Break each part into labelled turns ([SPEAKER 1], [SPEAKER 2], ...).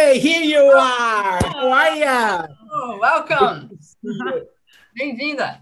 [SPEAKER 1] Hey, here you are. How are you?
[SPEAKER 2] Oh, welcome. Bem-vinda.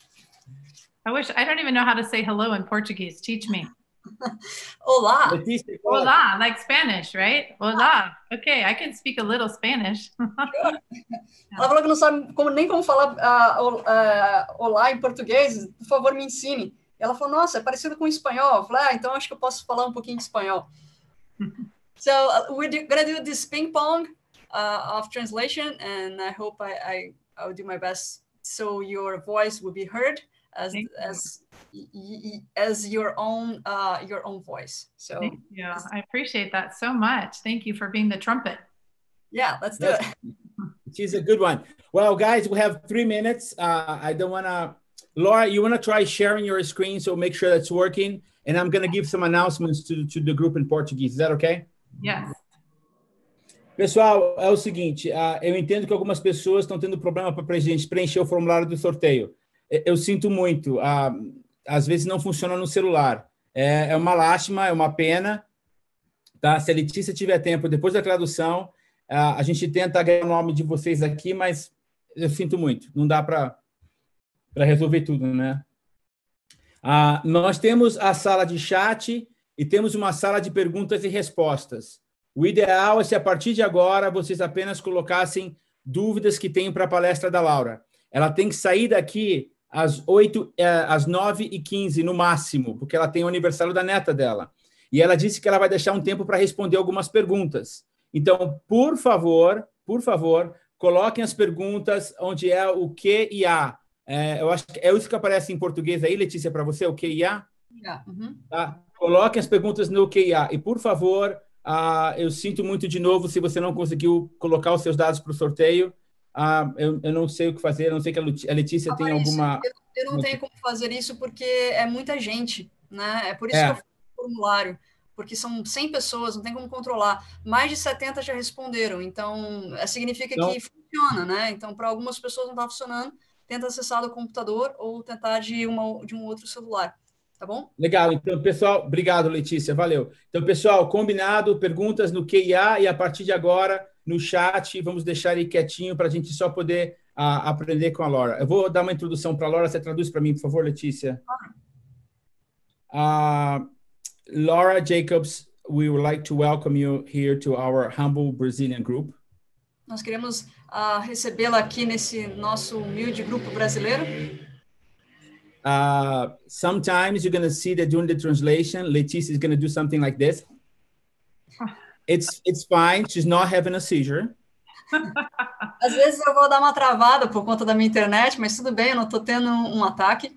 [SPEAKER 3] I don't even know how to say hello in Portuguese. Teach me.
[SPEAKER 2] Olá.
[SPEAKER 1] Letícia,
[SPEAKER 3] Hola, like Spanish, right? Hola. Okay, I can speak a little Spanish.
[SPEAKER 2] Ela falou que não sabe nem como falar olá em português. Por favor, me ensine. Ela falou, nossa, é parecido com o espanhol. Eu falei, então acho que eu posso falar um pouquinho de espanhol. So we're gonna do this ping pong of translation, and I hope I'll do my best so your voice will be heard as your own voice. So
[SPEAKER 3] thank you. I appreciate that so much. Thank you for being the trumpet.
[SPEAKER 2] Yeah, let's do it.
[SPEAKER 1] She's a good one. Well, guys, we have 3 minutes. I don't want to... Laura, you want to try sharing your screen, so make sure that's working. And I'm going to give some announcements to the group in Portuguese. Is that okay?
[SPEAKER 3] Yes.
[SPEAKER 1] Pessoal, é o seguinte, eu entendo que algumas pessoas estão tendo problema para preencher o formulário do sorteio. Eu sinto muito. Às vezes não funciona no celular. É uma lástima, é uma pena. Tá? Se a Letícia tiver tempo, depois da tradução, a gente tenta ganhar o nome de vocês aqui, mas eu sinto muito. Não dá para resolver tudo, né? Nós temos a sala de chat e temos uma sala de perguntas e respostas. O ideal é se, a partir de agora, vocês apenas colocassem dúvidas que têm para a palestra da Laura. Ela tem que sair daqui às 9h15, no máximo, porque ela tem o aniversário da neta dela. E ela disse que ela vai deixar um tempo para responder algumas perguntas. Então, por favor, coloquem as perguntas onde é o que e a. Eu acho que é isso que aparece em português aí, Letícia, para você, o que e a? Tá? Coloquem as perguntas no que e a. E, por favor, eu sinto muito de novo se você não conseguiu colocar os seus dados para o sorteio. Eu não sei o que fazer, a não sei que a Letícia tem alguma...
[SPEAKER 2] Eu não tenho como fazer isso porque é muita gente, né? É por isso que eu fiz o formulário, porque são 100 pessoas, não tem como controlar. Mais de 70 já responderam, então significa que funciona, né? Então, para algumas pessoas não está funcionando, tenta acessar do computador ou tentar de um outro celular, tá bom?
[SPEAKER 1] Legal, então, pessoal, obrigado, Letícia, valeu. Então, pessoal, combinado, perguntas no QIA e a partir de agora, no chat, vamos deixar ele quietinho para a gente só poder aprender com a Laura. Eu vou dar uma introdução para a Laura, você traduz para mim, por favor, Letícia. Laura Jacobs, we would like to welcome you here to our humble Brazilian group.
[SPEAKER 2] Nós queremos recebê-la aqui nesse nosso humilde grupo brasileiro.
[SPEAKER 1] Sometimes you're going to see that during the translation, Letícia is going to do something like this. It's fine. She's not having a seizure.
[SPEAKER 2] Às vezes eu vou dar uma travada por conta da minha internet, mas tudo bem, eu não estou tendo um ataque.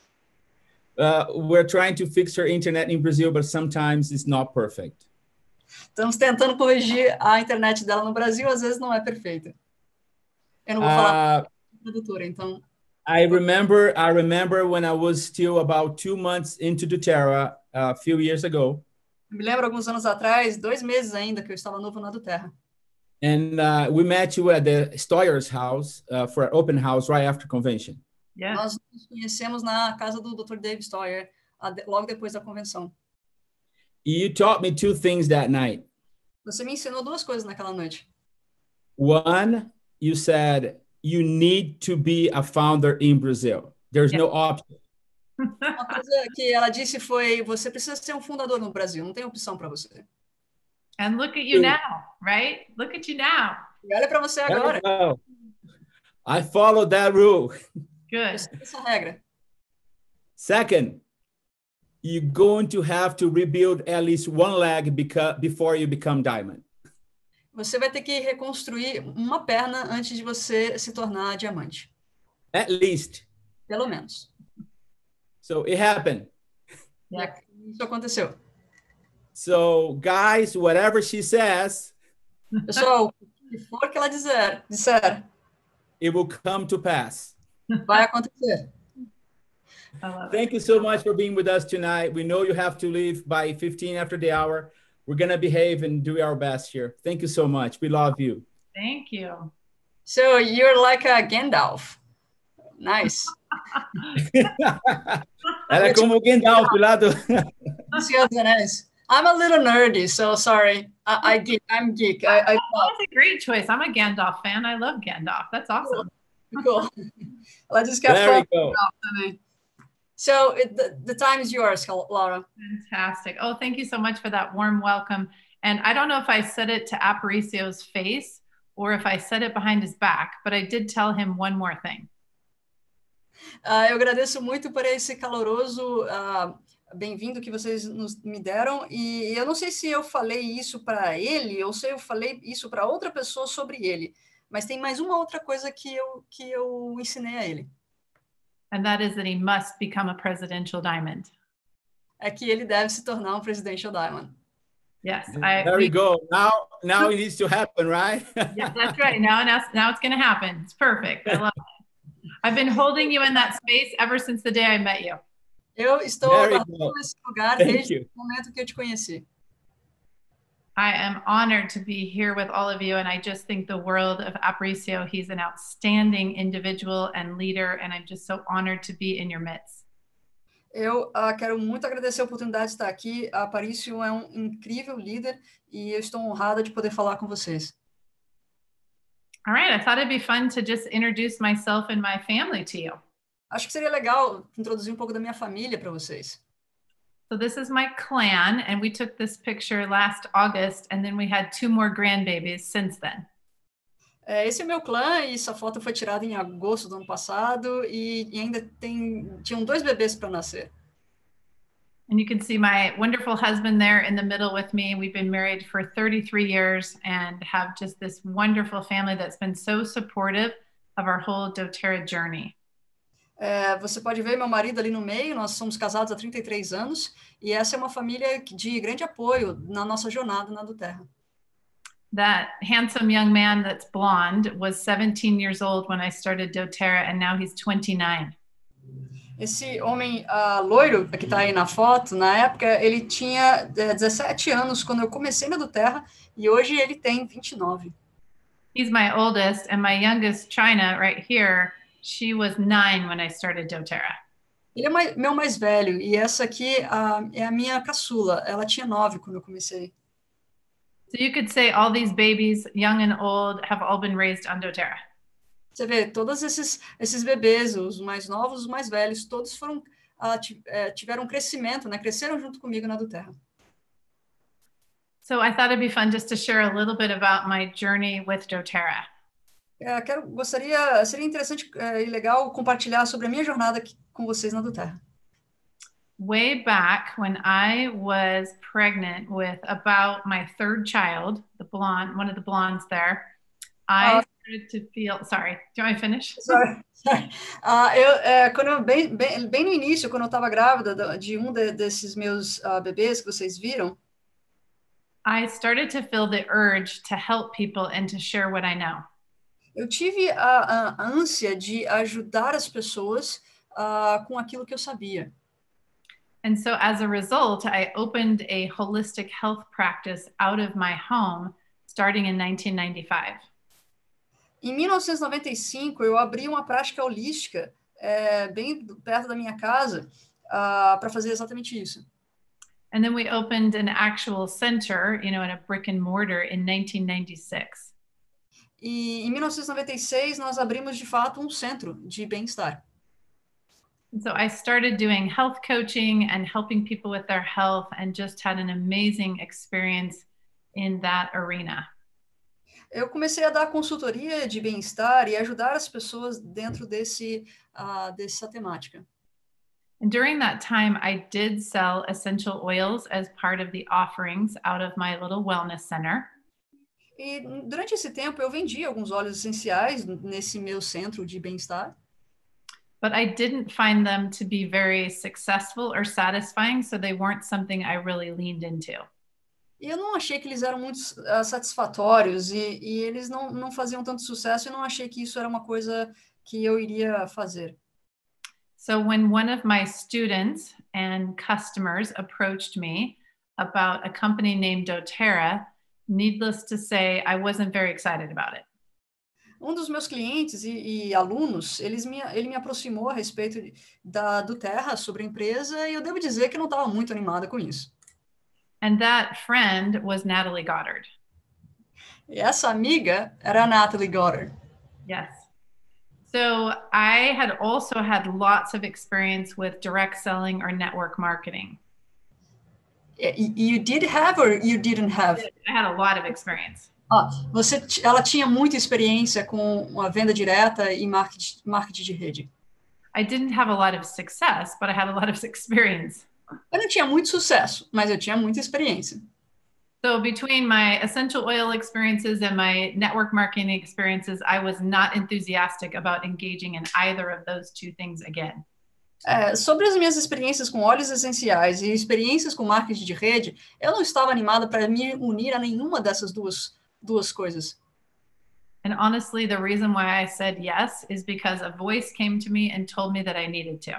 [SPEAKER 1] We're trying to fix her internet in Brazil, but sometimes it's not perfect.
[SPEAKER 2] Estamos tentando corrigir a internet dela no Brasil, às vezes não é perfeita. Eu não vou falar tradutora, então...
[SPEAKER 1] I remember when I was still about 2 months into doTERRA a few years ago.
[SPEAKER 2] Me lembro alguns anos atrás, 2 meses ainda, que eu estava novo na doTERRA.
[SPEAKER 1] And we met you at the Stoyer's house for an open house right after convention.
[SPEAKER 3] Yeah.
[SPEAKER 2] Nós nos conhecemos na casa do Dr. Dave Stoyer, logo depois da convenção.
[SPEAKER 1] You taught me 2 things that night.
[SPEAKER 2] Você me ensinou 2 coisas naquela noite.
[SPEAKER 1] One, you said you need to be a founder in Brazil. There's no option.
[SPEAKER 2] Uma coisa que ela disse foi: você precisa ser um fundador no Brasil, não tem opção para você.
[SPEAKER 3] And look at you now, right? Look at you now.
[SPEAKER 2] E olha para você agora.
[SPEAKER 1] I followed that rule.
[SPEAKER 3] Good.
[SPEAKER 2] Essa regra.
[SPEAKER 1] Second, you're going to have to rebuild at least one leg before you become diamond.
[SPEAKER 2] Você vai ter que reconstruir uma perna antes de você se tornar diamante.
[SPEAKER 1] At least.
[SPEAKER 2] Pelo menos.
[SPEAKER 1] So it happened.
[SPEAKER 2] Yeah. Isso aconteceu.
[SPEAKER 1] So, guys, whatever she says,
[SPEAKER 2] pessoal, o que for que ela disser,
[SPEAKER 1] it will come to pass.
[SPEAKER 2] Vai acontecer.
[SPEAKER 1] Thank you so much for being with us tonight. We know you have to leave by 15 after the hour. We're going to behave and do our best here. Thank you so much. We love you.
[SPEAKER 3] Thank you.
[SPEAKER 2] So you're like a Gandalf. Nice.
[SPEAKER 1] Ela é como o Gandalf lá do...
[SPEAKER 2] Senhor dos Anéis. I'm a little nerdy, so sorry. I'm geek.
[SPEAKER 3] That's a great choice. I'm a Gandalf fan. I love Gandalf. That's awesome.
[SPEAKER 2] Cool. Ela disse que é
[SPEAKER 1] There
[SPEAKER 2] fã
[SPEAKER 1] we go.
[SPEAKER 2] também. So the time is yours, Laura.
[SPEAKER 3] Fantastic. Oh, thank you so much for that warm welcome. And I don't know if I said it to Aparicio's face or if I said it behind his back, but I did tell him one more thing.
[SPEAKER 2] Eu agradeço muito por esse caloroso bem-vindo que vocês me deram, e eu não sei se eu falei isso para ele ou se eu falei isso para outra pessoa sobre ele, mas tem mais uma outra coisa que eu ensinei a ele.
[SPEAKER 3] And that is that he must become a presidential diamond.
[SPEAKER 2] É que ele deve se tornar um presidential diamond.
[SPEAKER 3] Yes.
[SPEAKER 1] There we go. Now it needs to happen, right?
[SPEAKER 3] Yeah, that's right. Now it's going to happen. It's perfect. I love it. I've been holding you in that space ever since the day I met you.
[SPEAKER 2] Eu estou nesse lugar desde o momento que eu te conheci.
[SPEAKER 3] I am honored to be here with all of you, and I just think the world of Aparicio. He's an outstanding individual and leader, and I'm just so honored to be in your midst.
[SPEAKER 2] Eu quero muito agradecer a oportunidade de estar aqui. A Aparicio é um incrível líder e eu estou honrada de poder falar com vocês.
[SPEAKER 3] All right, I thought it'd be fun to just introduce myself and my family to you.
[SPEAKER 2] Acho que seria legal introduzir um pouco da minha família para vocês.
[SPEAKER 3] So this is my clan, and we took this picture last August, and then we had 2 more grandbabies since then.
[SPEAKER 2] Esse é o meu clã, e essa foto foi tirada em agosto do ano passado, e ainda tinham 2 bebês para nascer.
[SPEAKER 3] And you can see my wonderful husband there in the middle with me. We've been married for 33 years and have just this wonderful family that's been so supportive of our whole doTERRA journey.
[SPEAKER 2] Você pode ver meu marido ali no meio, nós somos casados há 33 anos, e essa é uma família de grande apoio na nossa jornada na doTERRA.
[SPEAKER 3] That handsome young man that's blonde was 17 years old when I started doTERRA, and now he's 29.
[SPEAKER 2] Esse homem loiro que está aí na foto, na época ele tinha 17 anos quando eu comecei na doTERRA, e hoje ele tem 29.
[SPEAKER 3] He's my oldest, and my youngest, China, right here, she was 9 when I started doTERRA.
[SPEAKER 2] Ele é meu mais velho, e essa aqui é a minha caçula. Ela tinha 9 quando eu comecei.
[SPEAKER 3] So you could say all these babies, young and old, have all been raised on doTERRA.
[SPEAKER 2] Você vê, todos esses bebês, os mais novos, os mais velhos, todos tiveram um crescimento, né? Cresceram junto comigo na doTERRA.
[SPEAKER 3] So I thought it'd be fun just to share a little bit about my journey with doTERRA.
[SPEAKER 2] Seria interessante e legal compartilhar sobre a minha jornada aqui com vocês na doTERRA.
[SPEAKER 3] Way back when I was pregnant with about my 3rd child, one of the blondes there, I started to feel, sorry, do you want me to finish?
[SPEAKER 2] Sorry. Bem no início, quando eu estava grávida de desses meus bebês que vocês viram,
[SPEAKER 3] I started to feel the urge to help people and to share what I know.
[SPEAKER 2] Eu tive a ânsia de ajudar as pessoas com aquilo que eu sabia.
[SPEAKER 3] And so as a result, I opened a holistic health practice out of my home starting in 1995.
[SPEAKER 2] Em 1995, eu abri uma prática holística bem perto da minha casa para fazer exatamente isso.
[SPEAKER 3] And then we opened an actual center, in a brick and mortar in 1996.
[SPEAKER 2] E em 1996, nós abrimos, de fato, um centro de bem-estar.
[SPEAKER 3] So I started doing health coaching and helping people with their health and just had an amazing experience in that arena.
[SPEAKER 2] Eu comecei a dar consultoria de bem-estar e ajudar as pessoas dentro dessa temática.
[SPEAKER 3] And during that time, I did sell essential oils as part of the offerings out of my little wellness center.
[SPEAKER 2] E durante esse tempo eu vendi alguns óleos essenciais nesse meu centro de bem-estar.
[SPEAKER 3] But I didn't find them to be very successful or satisfying, so they weren't something I really leaned into.
[SPEAKER 2] E eu não achei que eles eram muito satisfatórios e eles não faziam tanto sucesso, e não achei que isso era uma coisa que eu iria fazer.
[SPEAKER 3] So when one of my students and customers approached me about a company named doTERRA, needless to say, I wasn't very excited about it.
[SPEAKER 2] Um dos meus clientes e alunos, ele me aproximou a respeito da doTERRA, sobre a empresa, e eu devo dizer que não estava muito animada com isso.
[SPEAKER 3] And that friend was Natalie Goddard.
[SPEAKER 2] E essa amiga era a Natalie Goddard.
[SPEAKER 3] Yes. So I had also had lots of experience with direct selling or network marketing.
[SPEAKER 2] You did have or you didn't have?
[SPEAKER 3] I had a lot of experience.
[SPEAKER 2] Ela tinha muita experiência com a venda direta e marketing de rede.
[SPEAKER 3] I didn't have a lot of success, but I had a lot of experience.
[SPEAKER 2] Eu não tinha muito sucesso, mas eu tinha muita experiência.
[SPEAKER 3] So between my essential oil experiences and my network marketing experiences, I was not enthusiastic about engaging in either of those two things again.
[SPEAKER 2] Sobre as minhas experiências com óleos essenciais e experiências com marketing de rede, eu não estava animada para me unir a nenhuma dessas duas coisas.
[SPEAKER 3] And honestly, the reason why I said yes is because a voice came to me and told me that I needed to.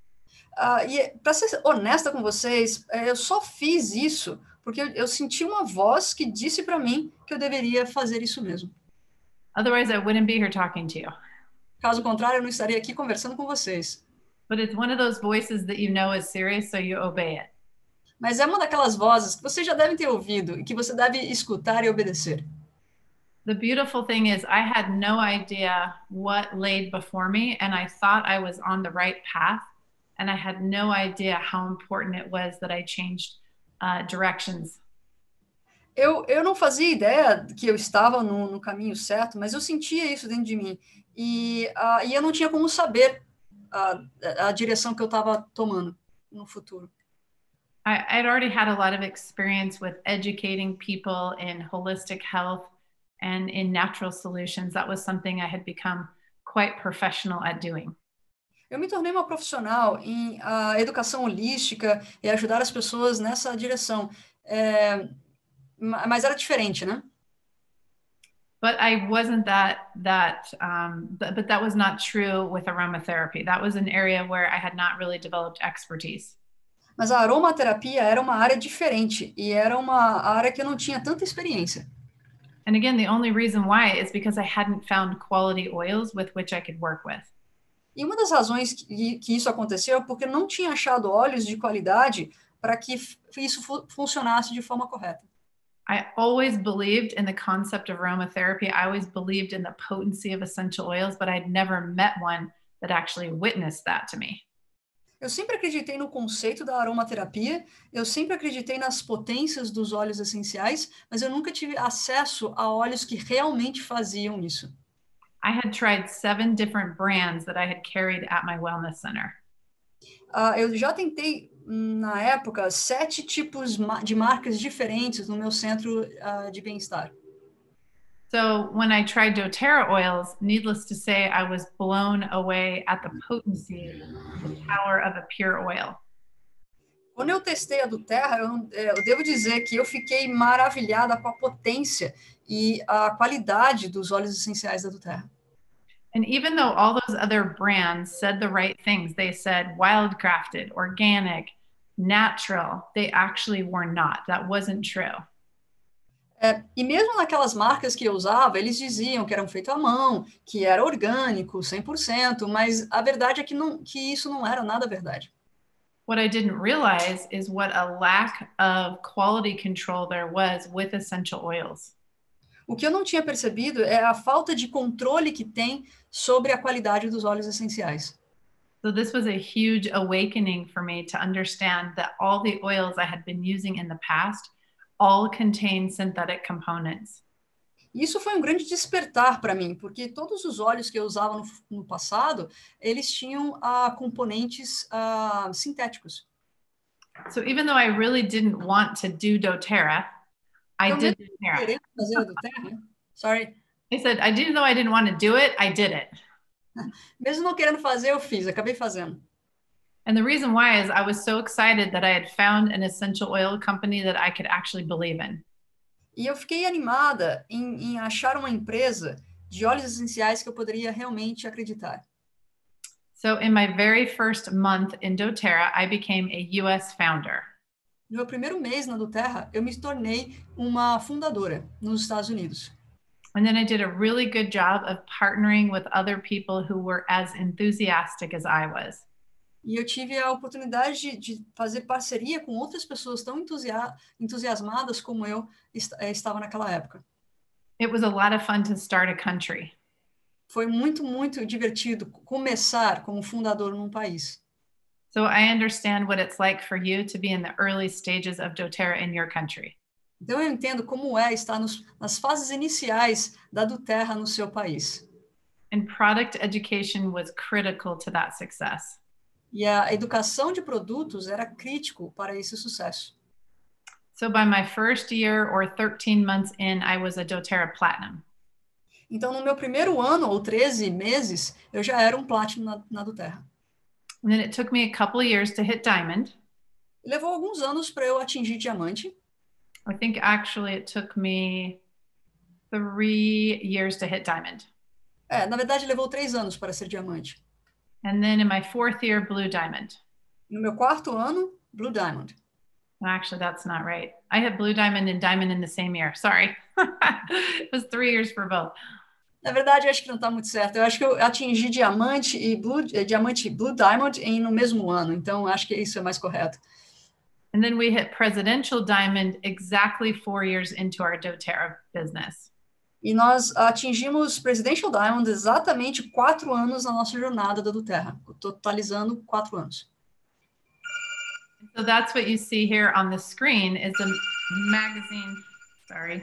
[SPEAKER 2] E para ser honesta com vocês, eu só fiz isso porque eu senti uma voz que disse para mim que eu deveria fazer isso mesmo.
[SPEAKER 3] Otherwise, I wouldn't be here talking to you.
[SPEAKER 2] Caso contrário, eu não estaria aqui conversando com vocês.
[SPEAKER 3] But it's one of those voices that you know is serious, so you obey it.
[SPEAKER 2] Mas é uma daquelas vozes que vocês já devem ter ouvido e que você deve escutar e obedecer.
[SPEAKER 3] The beautiful thing is I had no idea what laid before me, and I thought I was on the right path, and I had no idea how important it was that I changed directions.
[SPEAKER 2] Eu não fazia ideia que eu estava no caminho certo, mas eu sentia isso dentro de mim. E eu não tinha como saber a direção que eu estava tomando no futuro.
[SPEAKER 3] I'd already had a lot of experience with educating people in holistic health and in natural solutions. That was something I had become quite professional at doing.
[SPEAKER 2] Eu me tornei uma profissional em educação holística e ajudar as pessoas nessa direção. Mas era diferente, né?
[SPEAKER 3] But I wasn't but that was not true with aromatherapy. That was an area where I had not really developed expertise.
[SPEAKER 2] Mas a aromaterapia era uma área diferente e era uma área que eu não tinha tanta experiência.
[SPEAKER 3] And again, the only reason why is because I hadn't found quality oils with which I could work with.
[SPEAKER 2] E uma das razões que isso aconteceu é porque não tinha achado óleos de qualidade para que isso funcionasse de forma correta.
[SPEAKER 3] I always believed in the concept of aromatherapy. I always believed in the potency of essential oils, but I'd never met one that actually witnessed that to me.
[SPEAKER 2] Eu sempre acreditei no conceito da aromaterapia, eu sempre acreditei nas potências dos óleos essenciais, mas eu nunca tive acesso a óleos que realmente faziam isso.
[SPEAKER 3] I had tried 7 different brands that I had carried at my wellness center.
[SPEAKER 2] Eu já tentei, na época, 7 tipos de marcas diferentes no meu centro de bem-estar.
[SPEAKER 3] So when I tried doTERRA oils, needless to say, I was blown away at the potency, the power of a pure oil.
[SPEAKER 2] Quando eu testei a doTERRA, eu devo dizer que eu fiquei maravilhada com a potência e a qualidade dos óleos essenciais da doTERRA.
[SPEAKER 3] And even though all those other brands said the right things, they said wildcrafted, organic, natural, they actually were not. That wasn't true.
[SPEAKER 2] E mesmo naquelas marcas que eu usava, eles diziam que eram feitos à mão, que era orgânico, 100%, mas a verdade é que isso não era nada verdade.
[SPEAKER 3] What I didn't realize is what a lack of quality control there was with essential oils.
[SPEAKER 2] O que eu não tinha percebido é a falta de controle que tem sobre a qualidade dos óleos essenciais.
[SPEAKER 3] So this was a huge awakening for me to understand that all the oils I had been using in the past all contain synthetic components.
[SPEAKER 2] Isso foi um grande despertar para mim, porque todos os óleos que eu usava no passado, eles tinham componentes sintéticos.
[SPEAKER 3] So even though I really didn't want to do doTERRA, I did doTERRA.
[SPEAKER 2] Sorry.
[SPEAKER 3] I said, even though I didn't want to do it, I did it.
[SPEAKER 2] Mesmo não querendo fazer, eu fiz, acabei fazendo.
[SPEAKER 3] And the reason why is I was so excited that I had found an essential oil company that I could actually believe in.
[SPEAKER 2] E eu fiquei animada em achar uma empresa de óleos essenciais que eu poderia realmente acreditar.
[SPEAKER 3] So in my very first month in doTERRA, I became a US founder.
[SPEAKER 2] No meu primeiro mês na doTERRA, eu me tornei uma fundadora nos Estados Unidos.
[SPEAKER 3] And then I did a really good job of partnering with other people who were as enthusiastic as I was.
[SPEAKER 2] E eu tive a oportunidade de fazer parceria com outras pessoas tão entusiasmadas como eu estava naquela época.
[SPEAKER 3] It was a lot of fun to start a country.
[SPEAKER 2] Foi muito, muito divertido começar como fundador num país.
[SPEAKER 3] So I understand what it's like for you to be in the early stages of doTERRA in your country.
[SPEAKER 2] Então eu entendo como é estar nas fases iniciais da doTERRA no seu país.
[SPEAKER 3] And product education was critical to that success.
[SPEAKER 2] E a educação de produtos era crítico para esse sucesso.
[SPEAKER 3] So by my first year or 13 months in, I was a doTERRA Platinum.
[SPEAKER 2] Então, no meu primeiro ano, ou 13 meses, eu já era um Platinum na doTERRA.
[SPEAKER 3] And then it took me a couple of years to hit Diamond.
[SPEAKER 2] E levou alguns anos para eu atingir diamante.
[SPEAKER 3] I think actually it took me 3 years to hit Diamond.
[SPEAKER 2] Na verdade, levou 3 anos para ser diamante.
[SPEAKER 3] And then in my 4th year, Blue Diamond.
[SPEAKER 2] No meu 4º ano, Blue Diamond.
[SPEAKER 3] Actually, that's not right. I had Blue Diamond and Diamond in the same year. Sorry. It was 3 years for both.
[SPEAKER 2] Na verdade, eu acho que não está muito certo. Eu acho que eu atingi diamante e Blue Diamond no mesmo ano. Então, acho que isso é mais correto.
[SPEAKER 3] And then we hit Presidential Diamond exactly 4 years into our doTERRA business.
[SPEAKER 2] E nós atingimos Presidential Diamond exatamente 4 anos na nossa jornada da doTERRA, totalizando 4 anos.
[SPEAKER 3] So that's what you see here on the screen is a magazine. Sorry.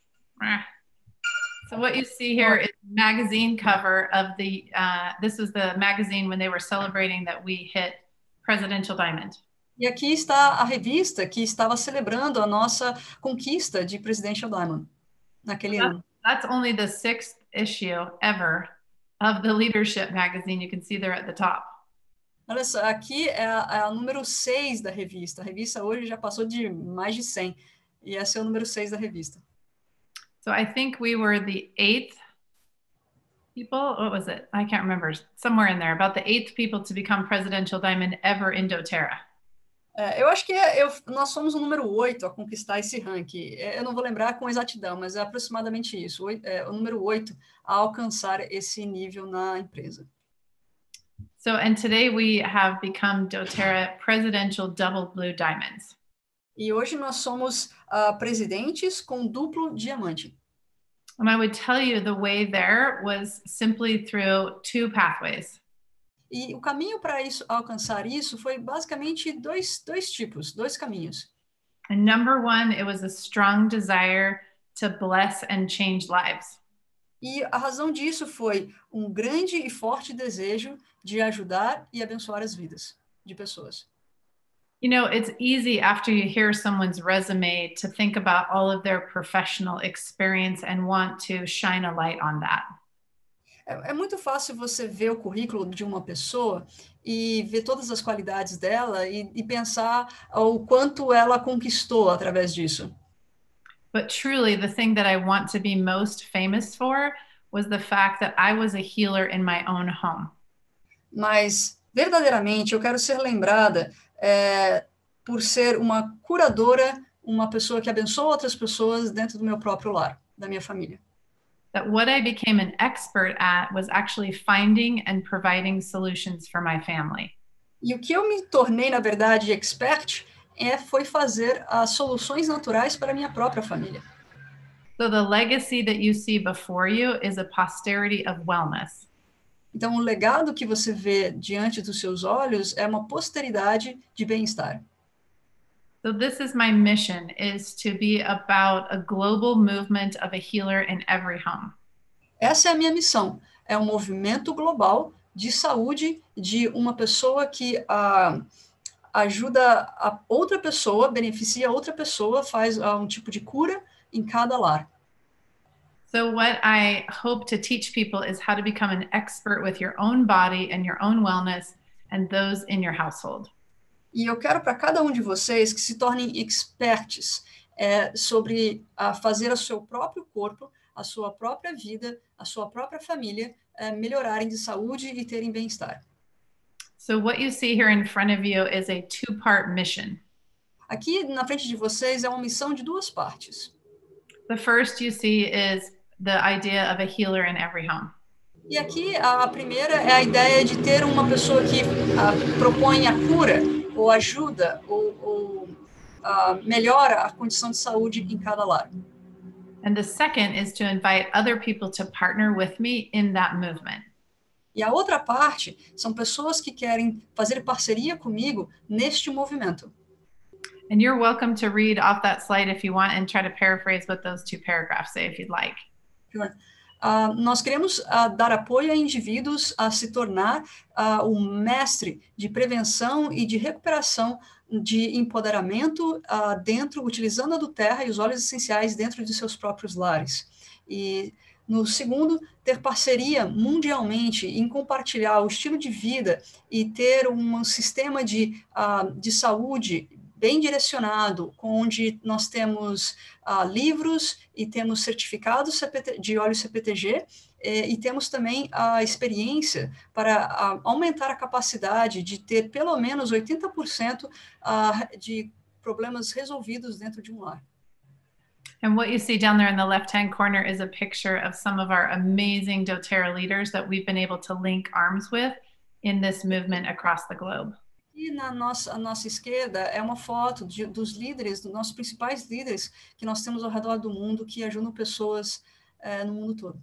[SPEAKER 3] So what you see here is a magazine cover of this was the magazine when they were celebrating that we hit Presidential Diamond.
[SPEAKER 2] E aqui está a revista que estava celebrando a nossa conquista de Presidential Diamond naquele ano.
[SPEAKER 3] That's only the 6th issue ever of the leadership magazine. You can see there at the top.
[SPEAKER 2] Olha só, aqui é a número 6 da revista. A revista hoje já passou de mais de 100. E esse é o número 6 da revista.
[SPEAKER 3] So I think we were the 8th people. What was it? I can't remember. Somewhere in there. About the 8th people to become Presidential Diamond ever in doTERRA.
[SPEAKER 2] Eu acho que nós somos o número 8 a conquistar esse ranking. Eu não vou lembrar com exatidão, mas é aproximadamente isso. O número 8 a alcançar esse nível na empresa.
[SPEAKER 3] So, and today we have become doTERRA Presidential Double Blue Diamonds.
[SPEAKER 2] E hoje nós somos presidentes com duplo diamante.
[SPEAKER 3] And I would tell you the way there was simply through 2 pathways.
[SPEAKER 2] E o caminho para alcançar isso foi basicamente dois caminhos.
[SPEAKER 3] And number 1, it was a strong desire to bless and change lives.
[SPEAKER 2] E a razão disso foi um grande e forte desejo de ajudar e abençoar as vidas de pessoas.
[SPEAKER 3] You know, it's easy after you hear someone's resume to think about all of their professional experience and want to shine a light on that.
[SPEAKER 2] É muito fácil você ver o currículo de uma pessoa e ver todas as qualidades dela e pensar o quanto ela conquistou através disso.
[SPEAKER 3] But truly, the thing that I want to be most famous for was the fact that I was a healer in my own home.
[SPEAKER 2] Mas, verdadeiramente, eu quero ser lembrada por ser uma curadora, uma pessoa que abençoa outras pessoas dentro do meu próprio lar, da minha família.
[SPEAKER 3] That what I became an expert at was actually finding and providing solutions for my family.
[SPEAKER 2] E o que eu me tornei, na verdade, expert foi fazer as soluções naturais para a minha própria família.
[SPEAKER 3] So the legacy that you see before you is a posterity of wellness.
[SPEAKER 2] Então, o legado que você vê diante dos seus olhos é uma posteridade de bem-estar.
[SPEAKER 3] So this is my mission, is to be about a global movement of a healer in every home.
[SPEAKER 2] Essa é a minha missão. É um movimento global de saúde de uma pessoa que ajuda a outra pessoa, beneficia outra pessoa, faz um tipo de cura em cada lar.
[SPEAKER 3] So what I hope to teach people is how to become an expert with your own body and your own wellness and those in your household.
[SPEAKER 2] E eu quero para cada um de vocês que se tornem experts sobre fazer o seu próprio corpo, a sua própria vida, a sua própria família melhorarem de saúde e terem bem-estar.
[SPEAKER 3] So what you see here in front of you is a 2-part mission.
[SPEAKER 2] Aqui na frente de vocês é uma missão de 2 partes.
[SPEAKER 3] The first you see is the idea of a healer in every home.
[SPEAKER 2] E aqui a primeira é a ideia de ter uma pessoa que propõe a cura, ou ajuda, ou melhora a condição de saúde em cada lar.
[SPEAKER 3] And the second is to invite other people to partner with me in that movement.
[SPEAKER 2] E a outra parte são pessoas que querem fazer parceria comigo neste movimento.
[SPEAKER 3] And you're welcome to read off that slide if you want and try to paraphrase what those two paragraphs say if you'd like.
[SPEAKER 2] Sure. Nós queremos dar apoio a indivíduos a se tornar o mestre de prevenção e de recuperação de empoderamento dentro, utilizando a do terra e os óleos essenciais dentro de seus próprios lares. E no segundo, ter parceria mundialmente em compartilhar o estilo de vida e ter um sistema de saúde bem direcionado, onde nós temos livros e temos certificados de óleo CPTG e temos também a experiência para aumentar a capacidade de ter pelo menos 80% de problemas resolvidos dentro de um lar.
[SPEAKER 3] And what you see down there in the left-hand corner is a picture of some of our amazing doTERRA leaders that we've been able to link arms with in this movement across the globe.
[SPEAKER 2] E na nossa esquerda é uma foto dos líderes, dos nossos principais líderes que nós temos ao redor do mundo que ajudam pessoas no mundo todo.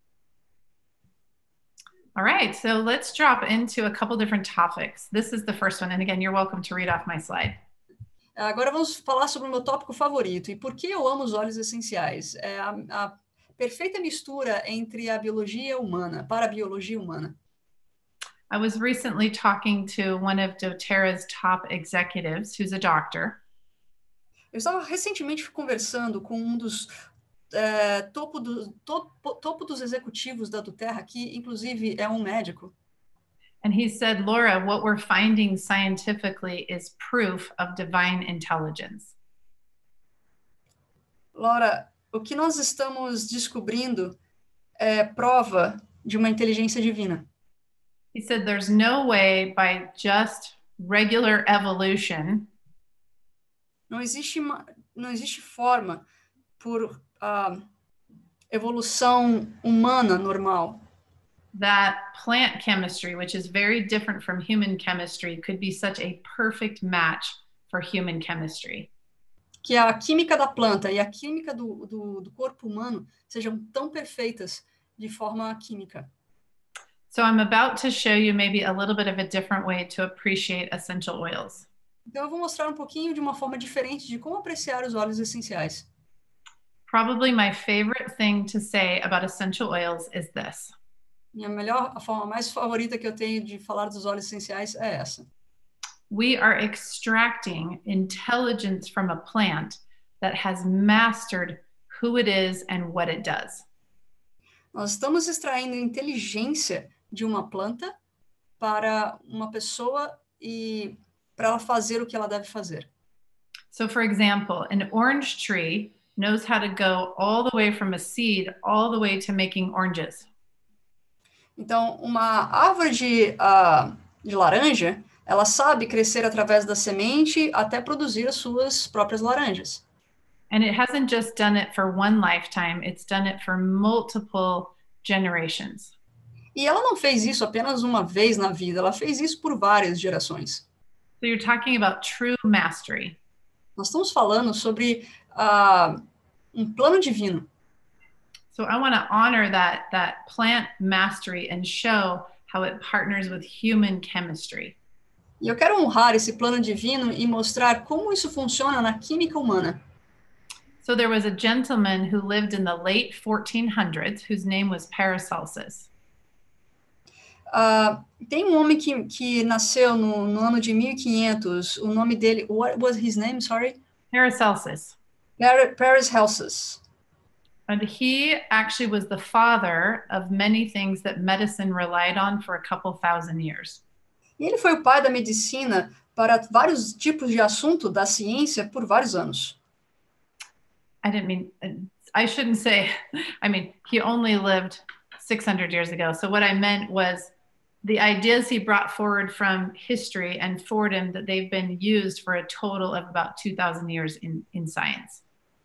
[SPEAKER 3] All right, so let's drop into a couple different topics. This is the first one, and again, you're welcome to read off my slide.
[SPEAKER 2] Agora vamos falar sobre o meu tópico favorito e por que eu amo os óleos essenciais. É a perfeita mistura entre a biologia humana, para a biologia humana.
[SPEAKER 3] I was recently talking to one of doTERRA's top executives, who's a doctor.
[SPEAKER 2] Eu estava recentemente conversando com um dos topo dos executivos da doTERRA, que inclusive é um médico.
[SPEAKER 3] And he said, Laura, what we're finding scientifically is proof of divine intelligence.
[SPEAKER 2] Laura, o que nós estamos descobrindo é prova de uma inteligência divina.
[SPEAKER 3] He said, there's no way by just regular evolution
[SPEAKER 2] Não existe forma por evolução humana normal
[SPEAKER 3] that plant chemistry, which is very different from human chemistry, could be such a perfect match for human chemistry.
[SPEAKER 2] Que a química da planta e a química do corpo humano sejam tão perfeitas de forma química.
[SPEAKER 3] So I'm about to show you maybe a little bit of a different way to appreciate essential oils.
[SPEAKER 2] Então eu vou mostrar um pouquinho de uma forma diferente de como apreciar os óleos essenciais.
[SPEAKER 3] Probably my favorite thing to say about essential oils is this.
[SPEAKER 2] A forma mais favorita que eu tenho de falar dos óleos essenciais é essa.
[SPEAKER 3] We are extracting intelligence from a plant that has mastered who it is and what it does.
[SPEAKER 2] Nós estamos extraindo inteligência de uma planta para uma pessoa e para ela fazer o que ela deve fazer.
[SPEAKER 3] So for example, an orange tree knows how to go all the way from a seed all the way to making oranges.
[SPEAKER 2] Então, uma árvore de laranja, ela sabe crescer através da semente até produzir as suas próprias laranjas.
[SPEAKER 3] And it hasn't just done it for one lifetime, it's done it for multiple generations.
[SPEAKER 2] E ela não fez isso apenas uma vez na vida, ela fez isso por várias gerações.
[SPEAKER 3] So you're talking about true mastery.
[SPEAKER 2] Nós estamos falando sobre um plano divino.
[SPEAKER 3] So I want to honor that plant mastery and show how it partners with human chemistry.
[SPEAKER 2] E eu quero honrar esse plano divino e mostrar como isso funciona na química humana.
[SPEAKER 3] So there was a gentleman who lived in the late 1400s whose name was Paracelsus.
[SPEAKER 2] Tem um homem que nasceu no ano de 1500. O nome dele, what was his name? Sorry.
[SPEAKER 3] Paracelsus.
[SPEAKER 2] Paracelsus.
[SPEAKER 3] And he actually was the father of many things that medicine relied on for a couple thousand years.
[SPEAKER 2] E ele foi o pai da medicina para vários tipos de assunto da ciência por vários anos.
[SPEAKER 3] I shouldn't say, he only lived 600 years ago. So what I meant was the ideas he brought forward from history and forward him that they've been used for a total of about 2,000 years in science.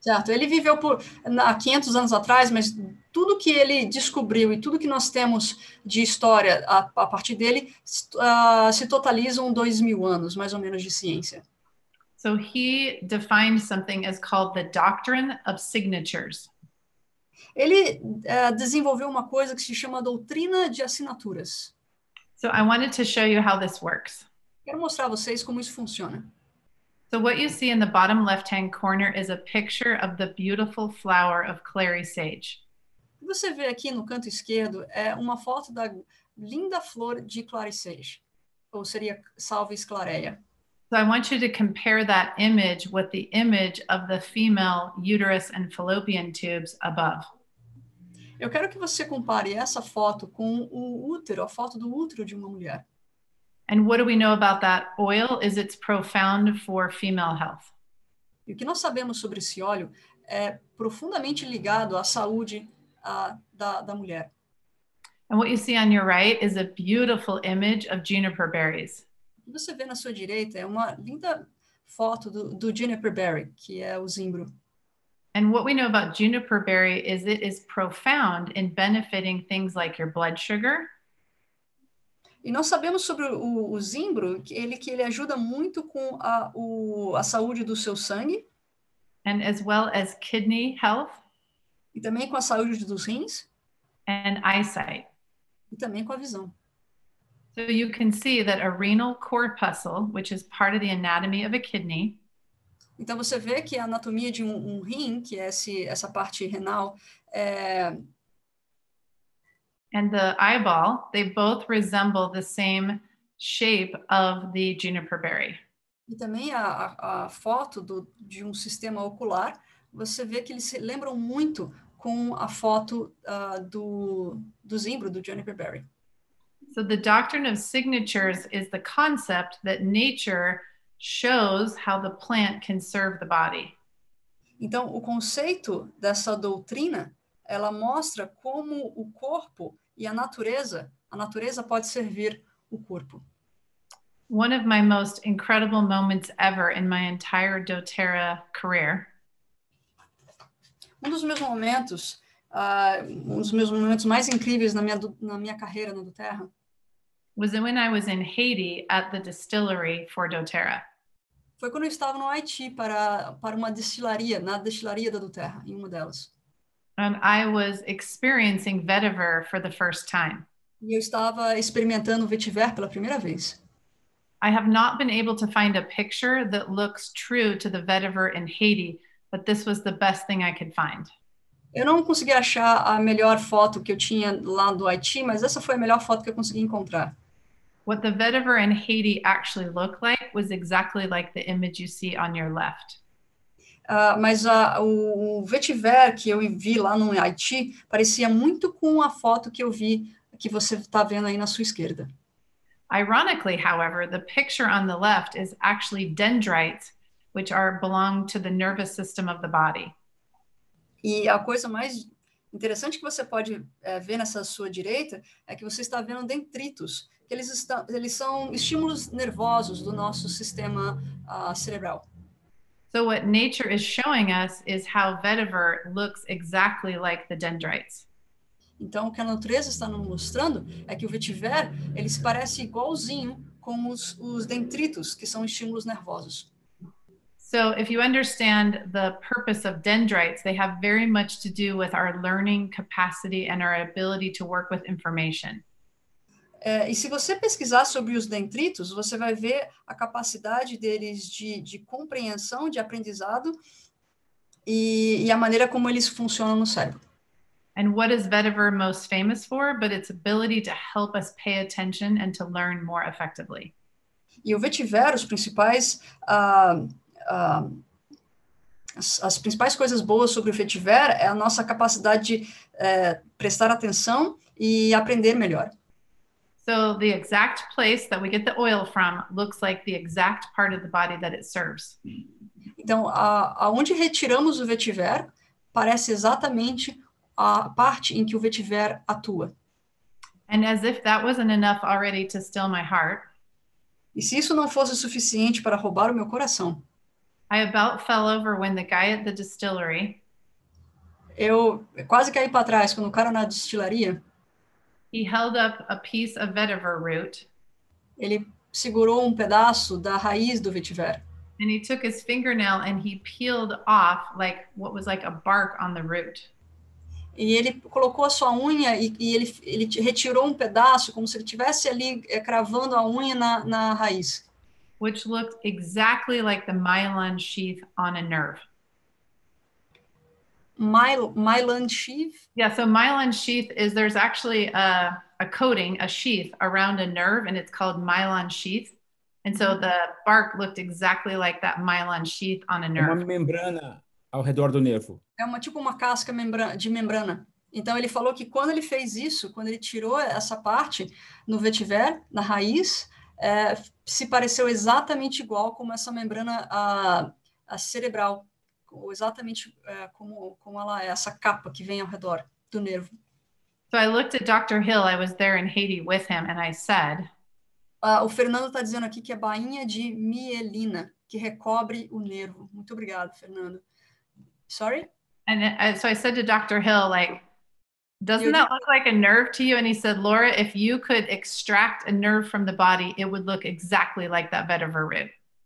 [SPEAKER 2] Certo, ele viveu há 500 anos atrás, mas tudo que ele descobriu e tudo que nós temos de história a partir dele se totalizam 2.000 anos, mais ou menos, de ciência.
[SPEAKER 3] So he defined something as called the doctrine of signatures.
[SPEAKER 2] Ele desenvolveu uma coisa que se chama doutrina de assinaturas.
[SPEAKER 3] So I wanted to show you how this works.
[SPEAKER 2] Quero mostrar a vocês como isso funciona.
[SPEAKER 3] So what you see in the bottom left-hand corner is a picture of the beautiful flower of clary sage.
[SPEAKER 2] O que você vê aqui no canto esquerdo é uma foto da linda flor de clary sage, ou seria Salvis clareia.
[SPEAKER 3] So I want you to compare that image with the image of the female uterus and fallopian tubes above.
[SPEAKER 2] Eu quero que você compare essa foto com o útero, a foto do útero de uma mulher.
[SPEAKER 3] And what do we know about that oil is it's profound for female health.
[SPEAKER 2] E o que nós sabemos sobre esse óleo é profundamente ligado à saúde da mulher.
[SPEAKER 3] And what you see on your right is a beautiful image of juniper berries.
[SPEAKER 2] O que você vê na sua direita é uma linda foto do juniper berry, que é o zimbro.
[SPEAKER 3] And what we know about juniper berry is it is profound in benefiting things like your blood sugar.
[SPEAKER 2] E nós sabemos sobre o zimbro que ele ajuda muito com a saúde do seu sangue.
[SPEAKER 3] And as well as kidney health.
[SPEAKER 2] E também com a saúde dos rins.
[SPEAKER 3] And eyesight.
[SPEAKER 2] E também com a visão.
[SPEAKER 3] So you can see that a renal corpuscle, which is part of the anatomy of a kidney.
[SPEAKER 2] Então você vê que a anatomia de um rim, que é essa parte renal,
[SPEAKER 3] and the eyeball, they both resemble the same shape of the juniper berry.
[SPEAKER 2] E também a foto de um sistema ocular, você vê que eles se lembram muito com a foto do zimbro, do juniper berry.
[SPEAKER 3] So the doctrine of signatures is the concept that nature shows how the plant can serve the body.
[SPEAKER 2] Então, o conceito dessa doutrina, ela mostra como o corpo e a natureza pode servir o corpo.
[SPEAKER 3] One of my most incredible moments ever in my entire doTERRA career.
[SPEAKER 2] Um dos meus momentos mais incríveis na minha carreira no doTERRA
[SPEAKER 3] was when I was in Haiti at the distillery for doTERRA.
[SPEAKER 2] Foi quando eu estava no Haiti para uma destilaria, na destilaria da doTERRA, em uma delas.
[SPEAKER 3] And I was experiencing vetiver for the first time.
[SPEAKER 2] E eu estava experimentando vetiver pela primeira vez.
[SPEAKER 3] I have not been able to find a picture that looks true to the vetiver in Haiti, but this was the best thing I could find.
[SPEAKER 2] Eu não consegui achar a melhor foto que eu tinha lá do Haiti, mas essa foi a melhor foto que eu consegui encontrar.
[SPEAKER 3] What the vetiver in Haiti actually looked like was exactly like the image you see on your left.
[SPEAKER 2] Mas o vetiver que eu vi lá no Haiti parecia muito com a foto que eu vi, que você está vendo aí na sua esquerda.
[SPEAKER 3] Ironically, however, the picture on the left is actually dendrites, which belong to the nervous system of the body.
[SPEAKER 2] E a coisa mais interessante que você pode ver nessa sua direita é que você está vendo dendritos, que eles são estímulos nervosos do nosso sistema cerebral.
[SPEAKER 3] So what nature is showing us is how vetiver looks exactly like the dendrites.
[SPEAKER 2] Então, o que a natureza está nos mostrando é que o vetiver, ele se parece igualzinho com os dendritos, que são estímulos nervosos.
[SPEAKER 3] So if you understand the purpose of dendrites, they have very much to do with our learning capacity and our ability to work with information.
[SPEAKER 2] E se você pesquisar sobre os dendritos, você vai ver a capacidade deles de compreensão, de aprendizado e a maneira como eles funcionam no cérebro.
[SPEAKER 3] And what is vetiver most famous for? But its ability to help us pay attention and to learn more effectively.
[SPEAKER 2] E o vetiver, as principais coisas boas sobre o vetiver é a nossa capacidade de prestar atenção e aprender melhor.
[SPEAKER 3] So the exact place that we get the oil from looks like the exact part of the body that it serves.
[SPEAKER 2] Então, aonde retiramos o vetiver parece exatamente a parte em que o vetiver atua.
[SPEAKER 3] And as if that wasn't enough already to still my heart,
[SPEAKER 2] E se isso não fosse suficiente para roubar o meu coração,
[SPEAKER 3] I about fell over when the guy at the distillery,
[SPEAKER 2] Eu quase caí para trás quando o cara na destilaria,
[SPEAKER 3] he held up a piece of vetiver root
[SPEAKER 2] ele segurou um pedaço da raiz do vetiver.
[SPEAKER 3] and he took his fingernail and he peeled off like what was like a bark on the root.
[SPEAKER 2] E ele colocou a sua unha e ele retirou um pedaço, como se ele estivesse ali cravando a unha na raiz.
[SPEAKER 3] Which looked exactly like the myelin sheath on a nerve.
[SPEAKER 2] Myelin sheath?
[SPEAKER 3] Yeah, so myelin sheath is there's actually a coating, a sheath around a nerve, and it's called myelin sheath. And so the bark looked exactly like that myelin sheath on a
[SPEAKER 1] Uma
[SPEAKER 3] nerve.
[SPEAKER 1] membrana ao redor do nervo.
[SPEAKER 2] É tipo uma casca de membrana. Então ele falou que quando ele fez isso, quando ele tirou essa parte no vetiver, na raiz, se pareceu exatamente igual como essa membrana a cerebral, exatamente como ela é, essa capa que vem ao redor do nervo.
[SPEAKER 3] So I looked at Dr. Hill. I was there in Haiti with him, and I said,
[SPEAKER 2] o Fernando está dizendo aqui que é bainha de mielina, que recobre o nervo. Muito obrigado, Fernando. Sorry?
[SPEAKER 3] And so I said to Dr. Hill, like, doesn't that look like a nerve to you? And he said, Laura, if you could extract a nerve from the body, it would look exactly like that vetiver root.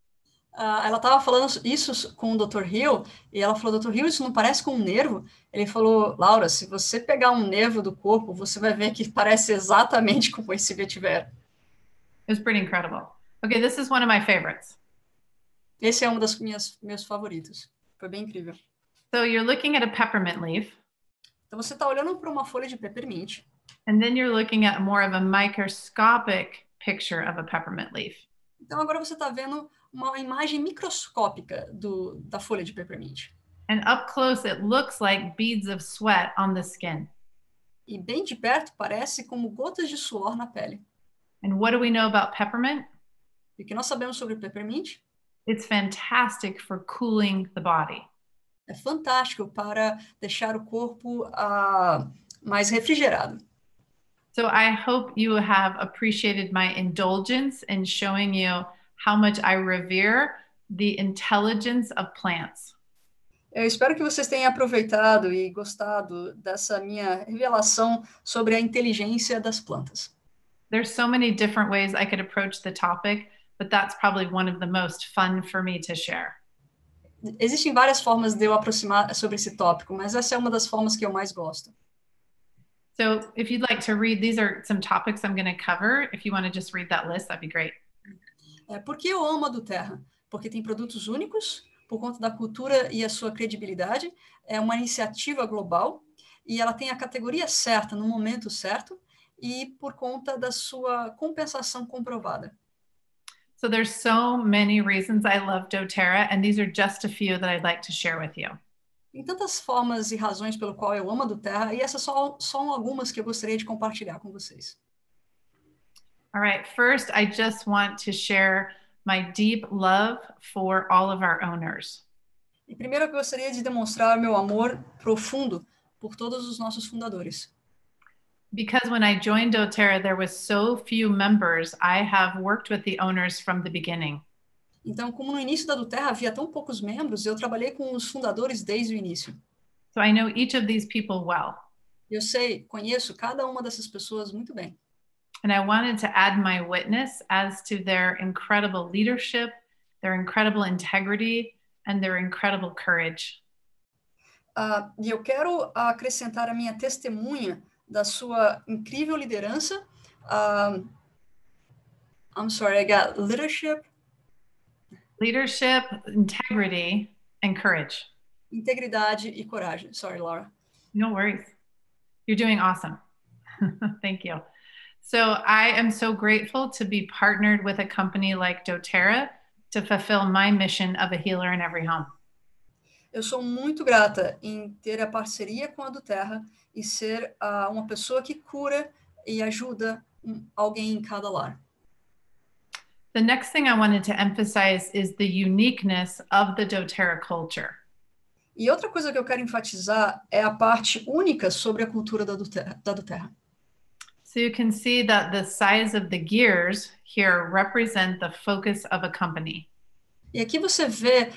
[SPEAKER 2] Ela estava falando isso com o Dr. Hill, e ela falou, Dr. Hill, isso não parece com um nervo? Ele falou, Laura, se você pegar um nervo do corpo, você vai ver que parece exatamente como esse vetiver.
[SPEAKER 3] It was pretty incredible. Okay, this is one of my favorites.
[SPEAKER 2] Esse é um dos meus favoritos. Foi bem incrível.
[SPEAKER 3] So you're looking at a peppermint leaf.
[SPEAKER 2] Então você está olhando para uma folha de peppermint.
[SPEAKER 3] And then you're looking at more of a microscopic picture of a peppermint leaf.
[SPEAKER 2] Então agora você está vendo uma imagem microscópica da folha de peppermint.
[SPEAKER 3] And up close it looks like beads of sweat on the skin.
[SPEAKER 2] E bem de perto parece como gotas de suor na pele.
[SPEAKER 3] And what do we know about peppermint?
[SPEAKER 2] E o que nós sabemos sobre peppermint?
[SPEAKER 3] It's fantastic for cooling the body.
[SPEAKER 2] É fantástico para deixar o corpo mais refrigerado.
[SPEAKER 3] So I hope you have appreciated my indulgence in showing you how much I revere the intelligence of plants.
[SPEAKER 2] Eu espero que vocês tenham aproveitado e gostado dessa minha revelação sobre a inteligência das plantas.
[SPEAKER 3] There's so many different ways I could approach the topic, but that's probably one of the most fun for me to share.
[SPEAKER 2] Existem várias formas de eu aproximar sobre esse tópico, mas essa é uma das formas que eu mais gosto.
[SPEAKER 3] So if you'd like to read, these are some topics I'm going to cover. If you want to just read that list, that'd be great.
[SPEAKER 2] Por que eu amo a Doterra? Porque tem produtos únicos, por conta da cultura e a sua credibilidade, é uma iniciativa global e ela tem a categoria certa no momento certo e por conta da sua compensação comprovada.
[SPEAKER 3] So there's so many reasons I love doTERRA, and these are just a few that I'd like to share with you.
[SPEAKER 2] Tem tantas formas e razões pelo qual eu amo a doTERRA, e essas são algumas que eu gostaria de compartilhar com vocês.
[SPEAKER 3] All right, first, I just want to share my deep love for all of our owners.
[SPEAKER 2] E primeiro eu gostaria de demonstrar meu amor profundo por todos os nossos fundadores.
[SPEAKER 3] Because when I joined doTERRA, there was so few members, I have worked with the owners from the beginning.
[SPEAKER 2] Então, como no início da doTERRA havia tão poucos membros, eu trabalhei com os fundadores desde o início.
[SPEAKER 3] So I know each of these people well.
[SPEAKER 2] Eu conheço cada uma dessas pessoas muito bem.
[SPEAKER 3] And I wanted to add my witness as to their incredible leadership, their incredible integrity, and their incredible courage.
[SPEAKER 2] E eu quero acrescentar a minha testemunha da sua incrível liderança. I'm sorry, I got leadership,
[SPEAKER 3] integrity, and courage.
[SPEAKER 2] Integridade e coragem. Sorry, Laura.
[SPEAKER 3] No worries. You're doing awesome. Thank you. So I am so grateful to be partnered with a company like doTERRA to fulfill my mission of a healer in every home.
[SPEAKER 2] Eu sou muito grata em ter a parceria com a doTERRA e ser uma pessoa que cura e ajuda alguém em cada lar.
[SPEAKER 3] The next thing I wanted to emphasize is the uniqueness of the doTERRA culture.
[SPEAKER 2] E outra coisa que eu quero enfatizar é a parte única sobre a cultura da doTERRA.
[SPEAKER 3] So you can see that the size of the gears here represent the focus of a company.
[SPEAKER 2] E aqui você vê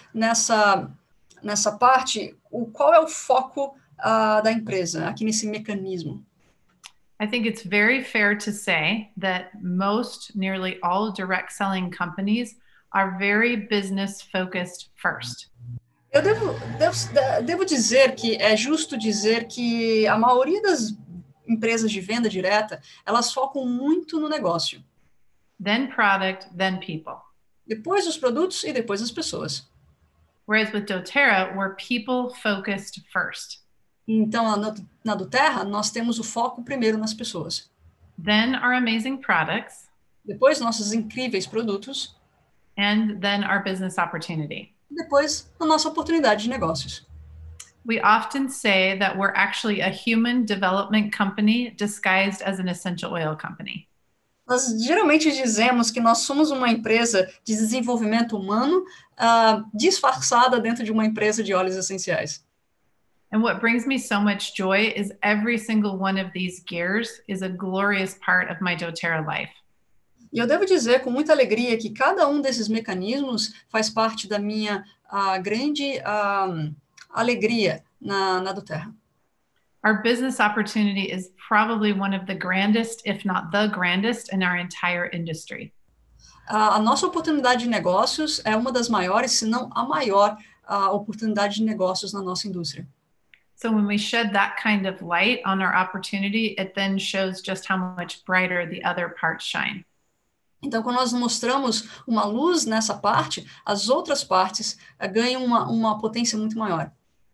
[SPEAKER 2] nessa parte qual é o foco da empresa, aqui nesse mecanismo.
[SPEAKER 3] I think it's very fair to say that nearly all direct selling companies are very business focused first.
[SPEAKER 2] Eu devo dizer que é justo dizer que a maioria das empresas de venda direta, elas focam muito no negócio.
[SPEAKER 3] Then product, then people.
[SPEAKER 2] Depois os produtos e depois as pessoas.
[SPEAKER 3] Whereas with doTERRA, we're people focused first.
[SPEAKER 2] Então, na doTERRA, nós temos o foco primeiro nas pessoas.
[SPEAKER 3] Then our amazing products.
[SPEAKER 2] Depois nossos incríveis produtos.
[SPEAKER 3] And then our business opportunity.
[SPEAKER 2] Depois a nossa oportunidade de negócios.
[SPEAKER 3] We often say that we're actually a human development company disguised as an essential oil company.
[SPEAKER 2] Nós geralmente dizemos que nós somos uma empresa de desenvolvimento humano disfarçada dentro de uma empresa de óleos essenciais.
[SPEAKER 3] And what brings me so much joy is every single one of these gears is a glorious part of my doTERRA life.
[SPEAKER 2] E eu devo dizer com muita alegria que cada um desses mecanismos faz parte da minha grande alegria na doTERRA.
[SPEAKER 3] Our business opportunity is probably one of the grandest, if not the grandest, in our entire industry.
[SPEAKER 2] A nossa oportunidade de negócios é uma das maiores, se não a maior oportunidade de negócios na nossa indústria.
[SPEAKER 3] So when we shed that kind of light on our opportunity, it then shows just how much brighter the other parts shine.
[SPEAKER 2] Então, quando nós mostramos uma luz nessa parte, as outras partes ganham uma potência muito maior.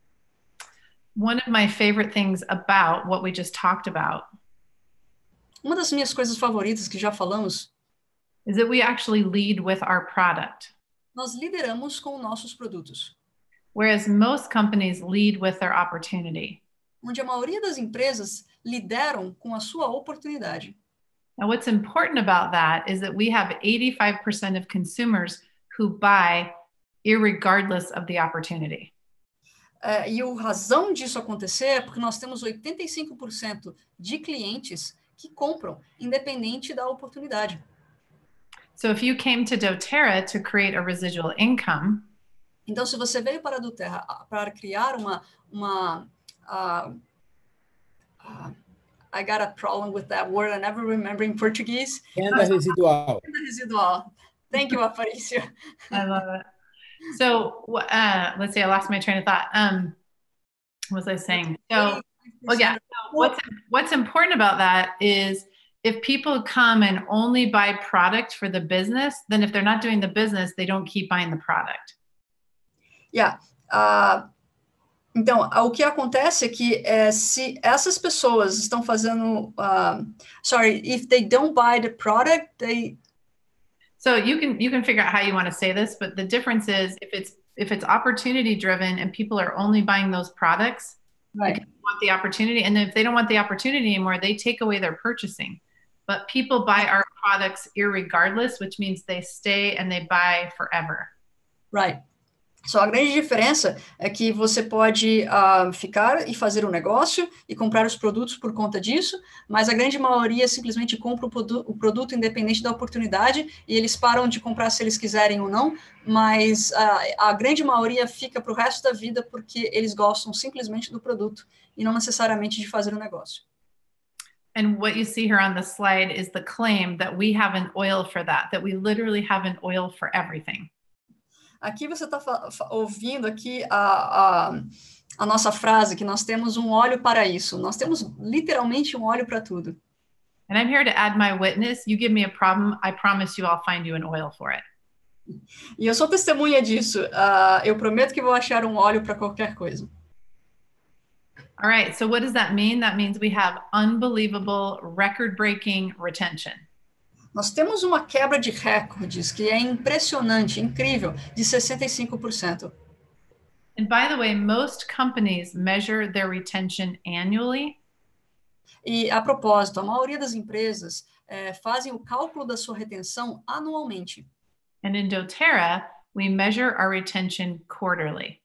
[SPEAKER 3] One of my favorite things about what we just talked about
[SPEAKER 2] Uma das minhas coisas favoritas que já falamos
[SPEAKER 3] is that we actually lead with our product.
[SPEAKER 2] Nós lideramos com nossos produtos.
[SPEAKER 3] Whereas most companies lead with their opportunity.
[SPEAKER 2] Onde a maioria das empresas lideram com a sua oportunidade.
[SPEAKER 3] Now, what's important about that is that we have 85% of consumers who buy irregardless of the opportunity.
[SPEAKER 2] E a razão disso acontecer é porque nós temos 85% de clientes que compram, independente da oportunidade.
[SPEAKER 3] So if you came to doTERRA to create a residual income,
[SPEAKER 2] então, se você veio para a doTERRA para criar I got a problem with that word. I never remember in Portuguese.
[SPEAKER 1] Renda residual.
[SPEAKER 2] Renda residual. Thank you, Aparicio.
[SPEAKER 3] I love it. So let's see, I lost my train of thought. What was I saying? So, well, yeah. So what's important about that is if people come and only buy product for the business, then if they're not doing the business, they don't keep buying the product.
[SPEAKER 2] Yeah. Então, o que acontece é que se essas pessoas estão fazendo, if they don't buy the product, they.
[SPEAKER 3] So you can figure out how you want to say this, but the difference is if it's opportunity driven and people are only buying those products,
[SPEAKER 2] right,
[SPEAKER 3] because they want the opportunity, and then if they don't want the opportunity anymore, they take away their purchasing. But people buy our products irregardless, which means they stay and they buy forever.
[SPEAKER 2] Right. Só a grande diferença é que você pode ficar e fazer um negócio e comprar os produtos por conta disso, mas a grande maioria simplesmente compra o produto independente da oportunidade e eles param de comprar se eles quiserem ou não, mas a grande maioria fica para o resto da vida porque eles gostam simplesmente do produto e não necessariamente de fazer um negócio.
[SPEAKER 3] And what you see here on the slide is the claim that we have an oil for that we literally have an oil for everything.
[SPEAKER 2] Aqui você está ouvindo aqui a nossa frase, que nós temos um óleo para isso. Nós temos literalmente um óleo para tudo.
[SPEAKER 3] And I'm here to add my witness. You give me a problem, I promise you I'll find you an oil for it.
[SPEAKER 2] E eu sou testemunha disso. Eu prometo que vou achar um óleo para qualquer coisa.
[SPEAKER 3] All right, so what does that mean? That means we have unbelievable, record-breaking retention.
[SPEAKER 2] Nós temos uma quebra de recordes que é impressionante, incrível, de 65%.
[SPEAKER 3] And by the way, most companies measure their retention annually.
[SPEAKER 2] E, a propósito, a maioria das empresas fazem o cálculo da sua retenção anualmente.
[SPEAKER 3] And in doTERRA, we measure our retention quarterly.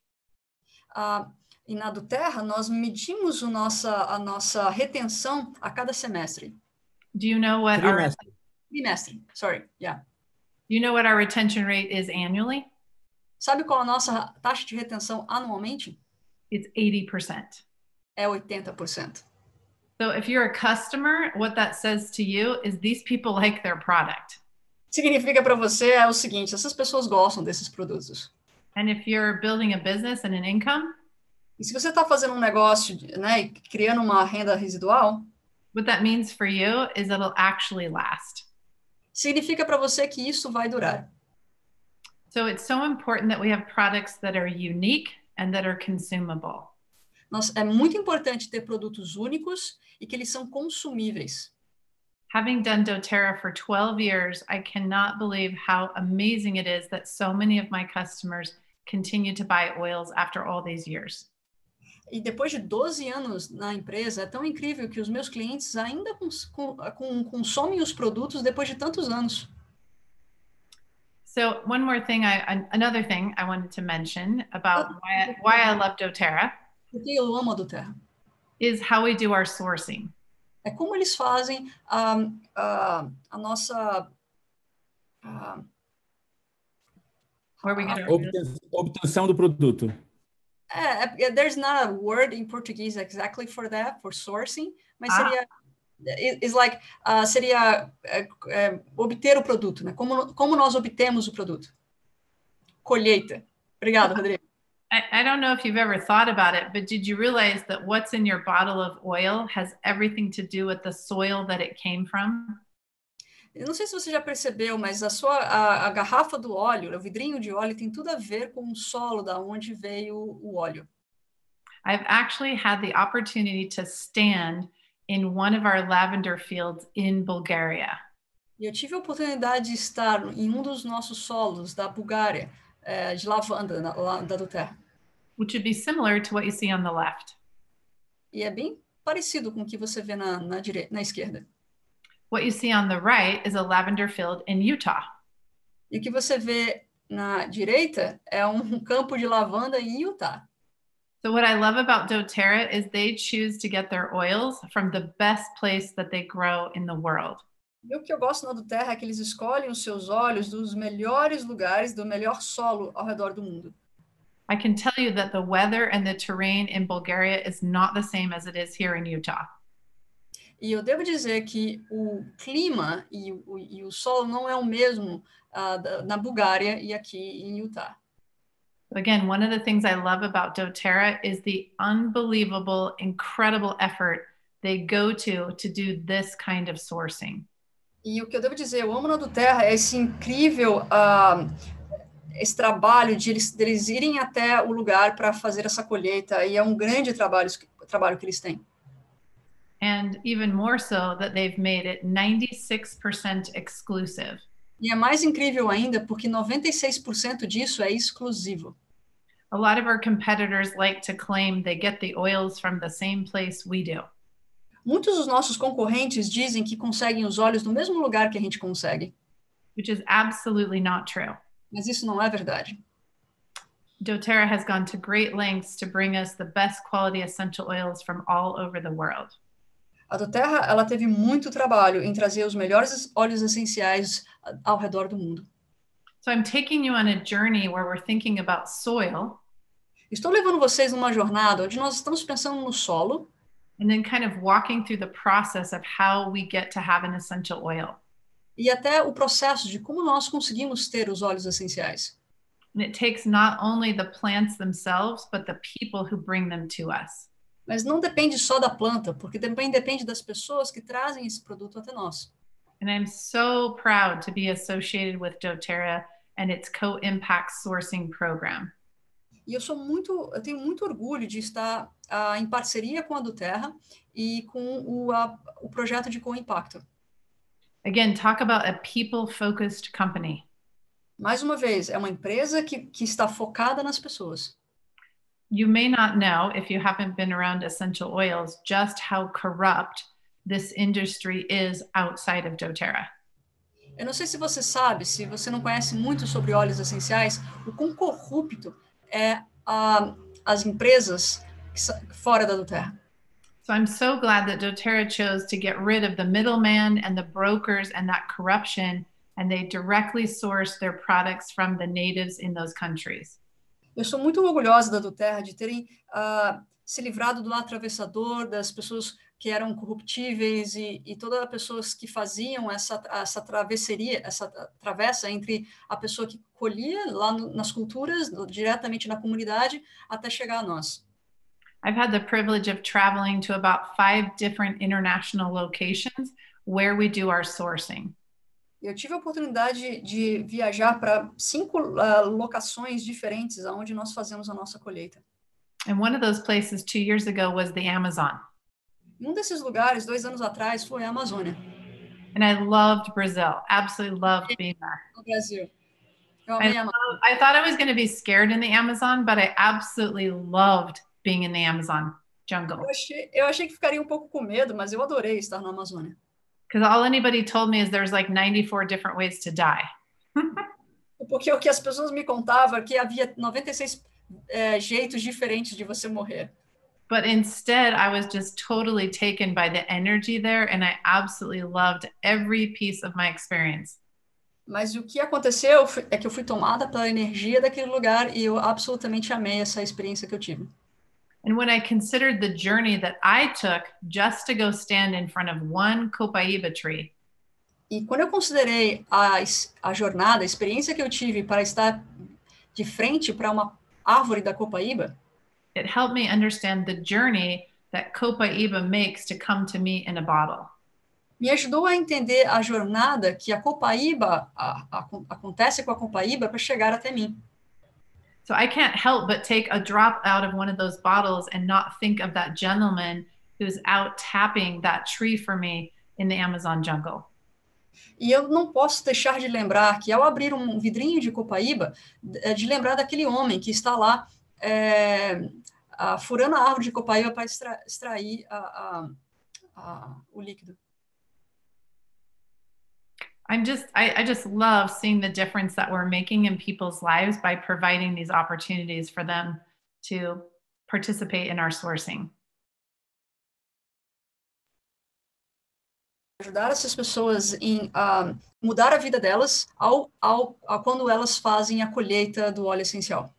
[SPEAKER 2] E na doTERRA, nós medimos a nossa retenção a cada semestre.
[SPEAKER 3] Do you know what
[SPEAKER 2] Trimestre, sorry, yeah.
[SPEAKER 3] Do you know what our retention rate is annually?
[SPEAKER 2] Sabe qual a nossa taxa de retenção anualmente?
[SPEAKER 3] It's 80%.
[SPEAKER 2] É 80%.
[SPEAKER 3] So if you're a customer, what that says to you is these people like their product.
[SPEAKER 2] Significa para você é o seguinte, essas pessoas gostam desses produtos.
[SPEAKER 3] And if you're building a business and an income,
[SPEAKER 2] E se você está fazendo um negócio, né, e criando uma renda residual,
[SPEAKER 3] what that means for you is it'll actually last.
[SPEAKER 2] significa para você que isso vai durar.
[SPEAKER 3] So it's so important that we have products that are unique and that are consumable.
[SPEAKER 2] É muito importante ter produtos únicos e que eles são consumíveis.
[SPEAKER 3] Having done doTERRA for 12 years, I cannot believe how amazing it is that so many of my customers continue to buy oils after all these years.
[SPEAKER 2] E depois de 12 anos na empresa, é tão incrível que os meus clientes ainda consomem os produtos depois de tantos anos.
[SPEAKER 3] So one more thing, another thing I wanted to mention about why I love doTERRA.
[SPEAKER 2] Porque eu amo a doTERRA.
[SPEAKER 3] Is how we do our sourcing.
[SPEAKER 2] É como eles fazem a nossa
[SPEAKER 3] Where we get
[SPEAKER 1] obtenção do produto.
[SPEAKER 2] There's not a word in Portuguese exactly for that, for sourcing, mas seria seria obter o produto, né? Como nós obtemos o produto? Colheita. Obrigado, Rodrigo.
[SPEAKER 3] I don't know if you've ever thought about it, but did you realize that what's in your bottle of oil has everything to do with the soil that it came from?
[SPEAKER 2] Eu não sei se você já percebeu, mas a garrafa do óleo, o vidrinho de óleo, tem tudo a ver com o solo da onde veio o óleo.
[SPEAKER 3] I've actually had the opportunity to stand in one of our lavender fields in Bulgaria.
[SPEAKER 2] E eu tive a oportunidade de estar em um dos nossos solos da Bulgária, de lavanda, da doTERRA.
[SPEAKER 3] Which would be similar to what you see on the left.
[SPEAKER 2] E é bem parecido com o que você vê na esquerda.
[SPEAKER 3] What you see on the right is a lavender field in Utah.
[SPEAKER 2] E o que você vê na direita é um campo de lavanda em Utah.
[SPEAKER 3] So what I love about doTERRA is they choose to get their oils from the best place that they grow in the world.
[SPEAKER 2] E o que eu gosto na doTERRA é que eles escolhem os seus óleos dos melhores lugares, do melhor solo ao redor do mundo.
[SPEAKER 3] I can tell you that the weather and the terrain in Bulgaria is not the same as it is here in Utah.
[SPEAKER 2] E eu devo dizer que o clima e o solo não é o mesmo na Bulgária e aqui em Utah.
[SPEAKER 3] Again, one of the things I love about doTERRA is the unbelievable, incredible effort they go to do this kind of sourcing.
[SPEAKER 2] E o que eu devo dizer, eu amo na doTERRA é esse incrível esse trabalho deles irem até o lugar para fazer essa colheita, e é um grande trabalho que eles têm.
[SPEAKER 3] And even more so that they've made it 96% exclusive.
[SPEAKER 2] E é mais incrível ainda porque 96% disso é exclusivo.
[SPEAKER 3] A lot of our competitors like to claim they get the oils from the same place we do.
[SPEAKER 2] Muitos dos nossos concorrentes dizem que conseguem os óleos no mesmo lugar que a gente consegue.
[SPEAKER 3] Which is absolutely not true.
[SPEAKER 2] Mas isso não é verdade.
[SPEAKER 3] doTERRA has gone to great lengths to bring us the best quality essential oils from all over the world.
[SPEAKER 2] A doTERRA, ela teve muito trabalho em trazer os melhores óleos essenciais ao redor do mundo.
[SPEAKER 3] So I'm taking you on a journey where we're thinking about soil.
[SPEAKER 2] Estou levando vocês numa jornada onde nós estamos pensando no solo.
[SPEAKER 3] And then kind of walking through the process of how we get to have an essential oil.
[SPEAKER 2] E até o processo de como nós conseguimos ter os óleos essenciais.
[SPEAKER 3] And it takes not only the plants themselves, but the people who bring them to us.
[SPEAKER 2] Mas não depende só da planta, porque também depende das pessoas que trazem esse produto até nós.
[SPEAKER 3] And I'm so proud to be associated with doTERRA and its co-impact sourcing program.
[SPEAKER 2] E eu tenho muito orgulho de estar em parceria com a doTERRA e com o projeto de co-impacto.
[SPEAKER 3] Again, talk about a people-focused company.
[SPEAKER 2] Mais uma vez, é uma empresa que está focada nas pessoas.
[SPEAKER 3] You may not know, if you haven't been around essential oils, just how corrupt this industry is outside of doTERRA.
[SPEAKER 2] Eu não sei se você sabe, se você não conhece muito sobre óleos essenciais, o quão corrupto é as empresas fora da doTERRA.
[SPEAKER 3] So I'm so glad that doTERRA chose to get rid of the middleman and the brokers and that corruption and they directly source their products from the natives in those countries.
[SPEAKER 2] Eu sou muito orgulhosa da Doterra de terem se livrado do atravessador, das pessoas que eram corruptíveis e todas as pessoas que faziam essa travesseria, essa travessa entre a pessoa que colhia lá nas culturas, diretamente na comunidade, até chegar a nós.
[SPEAKER 3] I've had the privilege of traveling to about 5 different international locations where we do our sourcing.
[SPEAKER 2] Eu tive a oportunidade de viajar para 5 locações diferentes onde nós fazemos a nossa colheita.
[SPEAKER 3] And one of those places 2 years ago was the Amazon.
[SPEAKER 2] Um desses lugares, 2 anos atrás, foi a Amazônia.
[SPEAKER 3] And I loved Brazil, absolutely loved being there.
[SPEAKER 2] No Brasil. Eu amei a Amazônia.
[SPEAKER 3] I thought I was going to be scared in the Amazon, but I absolutely loved being in the Amazon jungle.
[SPEAKER 2] Eu achei que ficaria um pouco com medo, mas eu adorei estar na Amazônia.
[SPEAKER 3] Because all anybody told me is there's like 94 different ways to die.
[SPEAKER 2] Porque o que as pessoas me contavam é que havia 96 jeitos diferentes de você morrer.
[SPEAKER 3] But instead, I was just totally taken by the energy there, and I absolutely loved every piece of my experience.
[SPEAKER 2] Mas o que aconteceu é que eu fui tomada pela energia daquele lugar e eu absolutamente amei essa experiência que eu tive.
[SPEAKER 3] And when I considered the journey that I took just to go stand in front of one copaiba tree,
[SPEAKER 2] E quando eu considerei a jornada, a experiência que eu tive para estar de frente para uma árvore da copaíba,
[SPEAKER 3] it helped me understand the journey that copaiba makes to come to me in a bottle.
[SPEAKER 2] me ajudou a entender a jornada que a copaíba acontece com a copaíba para chegar até mim.
[SPEAKER 3] So I can't help but take a drop out of one of those bottles and not think of that gentleman who's out tapping that tree for me in the Amazon jungle.
[SPEAKER 2] E eu não posso deixar de lembrar que ao abrir um vidrinho de copaíba, de lembrar daquele homem que está lá furando a árvore de copaíba para extrair o líquido.
[SPEAKER 3] I just love seeing the difference that we're making in people's lives by providing these opportunities for them to participate in our sourcing.
[SPEAKER 2] Ajudar essas pessoas em mudar a vida delas quando elas fazem a colheita do óleo essencial.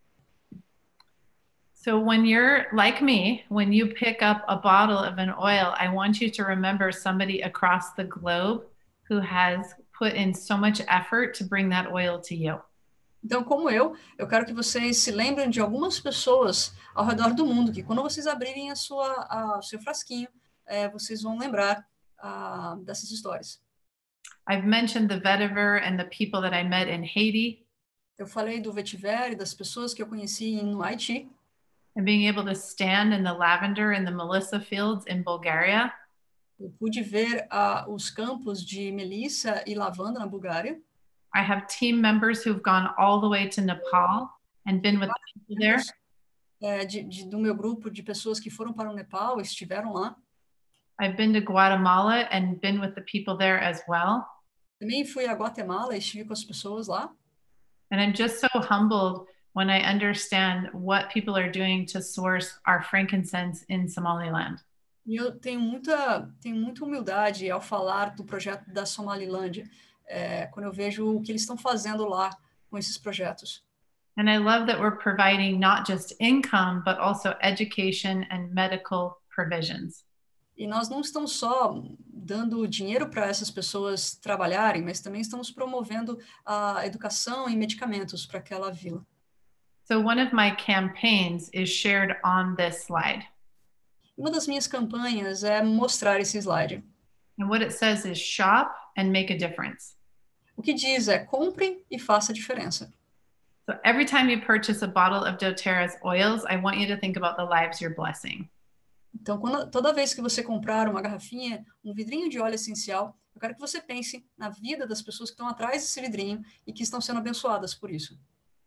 [SPEAKER 3] So when you're like me, when you pick up a bottle of an oil, I want you to remember somebody across the globe who has put in so much effort to bring that oil to you.
[SPEAKER 2] Então, como eu quero que vocês se lembrem de algumas pessoas ao redor do mundo, que quando vocês abrirem o seu frasquinho, vocês vão lembrar dessas histórias.
[SPEAKER 3] I've mentioned the vetiver and the people that I met in Haiti.
[SPEAKER 2] Eu falei do vetiver e das pessoas que eu conheci no Haiti.
[SPEAKER 3] And being able to stand in the lavender and the melissa fields in Bulgaria.
[SPEAKER 2] Eu pude ver os campos de melissa e lavanda na Bulgária.
[SPEAKER 3] I have team members who've gone all the way to Nepal and been with the people there.
[SPEAKER 2] Do meu grupo de pessoas que foram para o Nepal, estiveram lá.
[SPEAKER 3] I've been to Guatemala and been with the people there as well.
[SPEAKER 2] Também fui a Guatemala e estive com as pessoas lá.
[SPEAKER 3] And I'm just so humbled when I understand what people are doing to source our frankincense in Somaliland.
[SPEAKER 2] E eu tenho muita humildade ao falar do projeto da Somalilândia, quando eu vejo o que eles estão fazendo lá com esses projetos.
[SPEAKER 3] And I love that we're providing not just income, but also education and medical provisions.
[SPEAKER 2] E nós não estamos só dando dinheiro para essas pessoas trabalharem, mas também estamos promovendo a educação e medicamentos para aquela vila.
[SPEAKER 3] So one of my campaigns is shared on this slide.
[SPEAKER 2] Uma das minhas campanhas é mostrar esse slide.
[SPEAKER 3] And what it says is shop and make a difference.
[SPEAKER 2] O que diz é compre e faça a diferença.
[SPEAKER 3] So every time you purchase a bottle of doTERRA's oils, I want you to think about the lives you're blessing.
[SPEAKER 2] Então, toda vez que você comprar uma garrafinha, um vidrinho de óleo essencial, eu quero que você pense na vida das pessoas que estão atrás desse vidrinho e que estão sendo abençoadas por isso.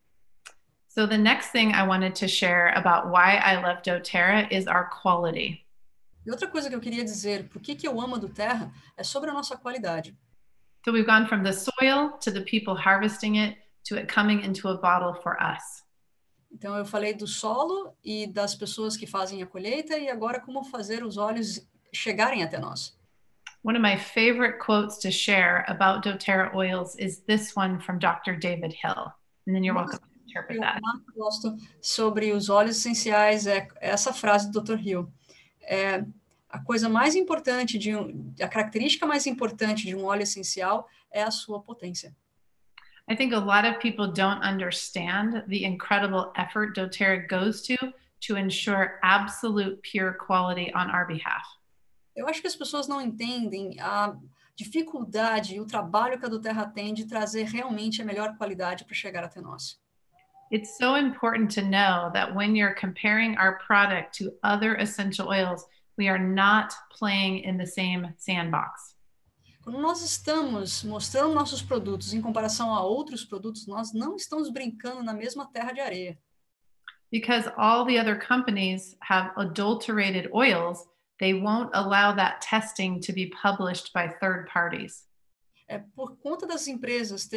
[SPEAKER 3] So the next thing I wanted to share about why I love doTERRA is our quality.
[SPEAKER 2] E outra coisa que eu queria dizer, por que eu amo a doTERRA, é sobre a nossa qualidade.
[SPEAKER 3] So we've gone from the soil to the people harvesting it to it coming into a bottle for us.
[SPEAKER 2] Então eu falei do solo e das pessoas que fazem a colheita e agora como fazer os óleos chegarem até nós.
[SPEAKER 3] One of my favorite quotes to share about doTERRA oils is this one from Dr. David Hill. And then you're welcome to interpret that.
[SPEAKER 2] Eu gosto sobre os óleos essenciais é essa frase do Dr. Hill. A coisa mais importante a característica mais importante de um óleo essencial é a sua potência.
[SPEAKER 3] I think a lot of people don't understand the incredible effort doTERRA goes to ensure absolute pure quality on our behalf.
[SPEAKER 2] Eu acho que as pessoas não entendem a dificuldade e o trabalho que a doTERRA tem de trazer realmente a melhor qualidade para chegar até nós.
[SPEAKER 3] It's so important to know that when you're comparing our product to other essential oils, we are not playing in the same sandbox.
[SPEAKER 2] Quando nós estamos mostrando nossos produtos em comparação a outros produtos, nós não estamos brincando na mesma terra de areia.
[SPEAKER 3] Because all the other companies have adulterated oils, they won't allow that testing to be published by third parties.
[SPEAKER 2] Por conta das empresas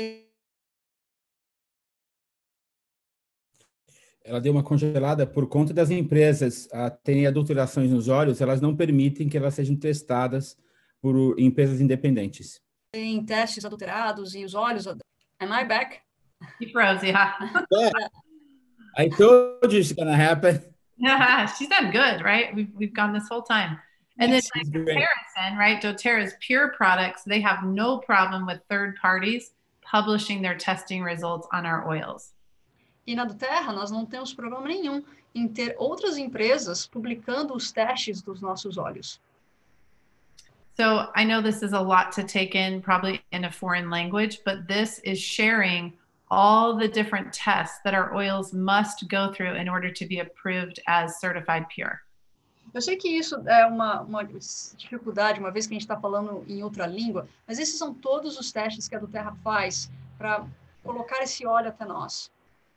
[SPEAKER 1] Ela deu uma congelada por conta das empresas terem adulterações nos óleos, elas não permitem que elas sejam testadas por empresas independentes.
[SPEAKER 2] Tem testes adulterados e os óleos. Am I back?
[SPEAKER 3] You froze, yeah.
[SPEAKER 1] I told you it's gonna happen.
[SPEAKER 3] She's done good, right? We've gone this whole time. And then by comparison, right, doTERRA's pure products, they have no problem with third parties publishing their testing results on our oils.
[SPEAKER 2] E na doTERRA, nós não temos problema nenhum em ter outras empresas publicando os testes dos nossos óleos.
[SPEAKER 3] So I know this is a lot to take in, probably in a foreign language, but this is sharing all the different tests that our oils must go through in order to be approved as certified pure.
[SPEAKER 2] Eu sei que isso é uma dificuldade, uma vez que a gente está falando em outra língua, mas esses são todos os testes que a doTERRA faz para colocar esse óleo até nós.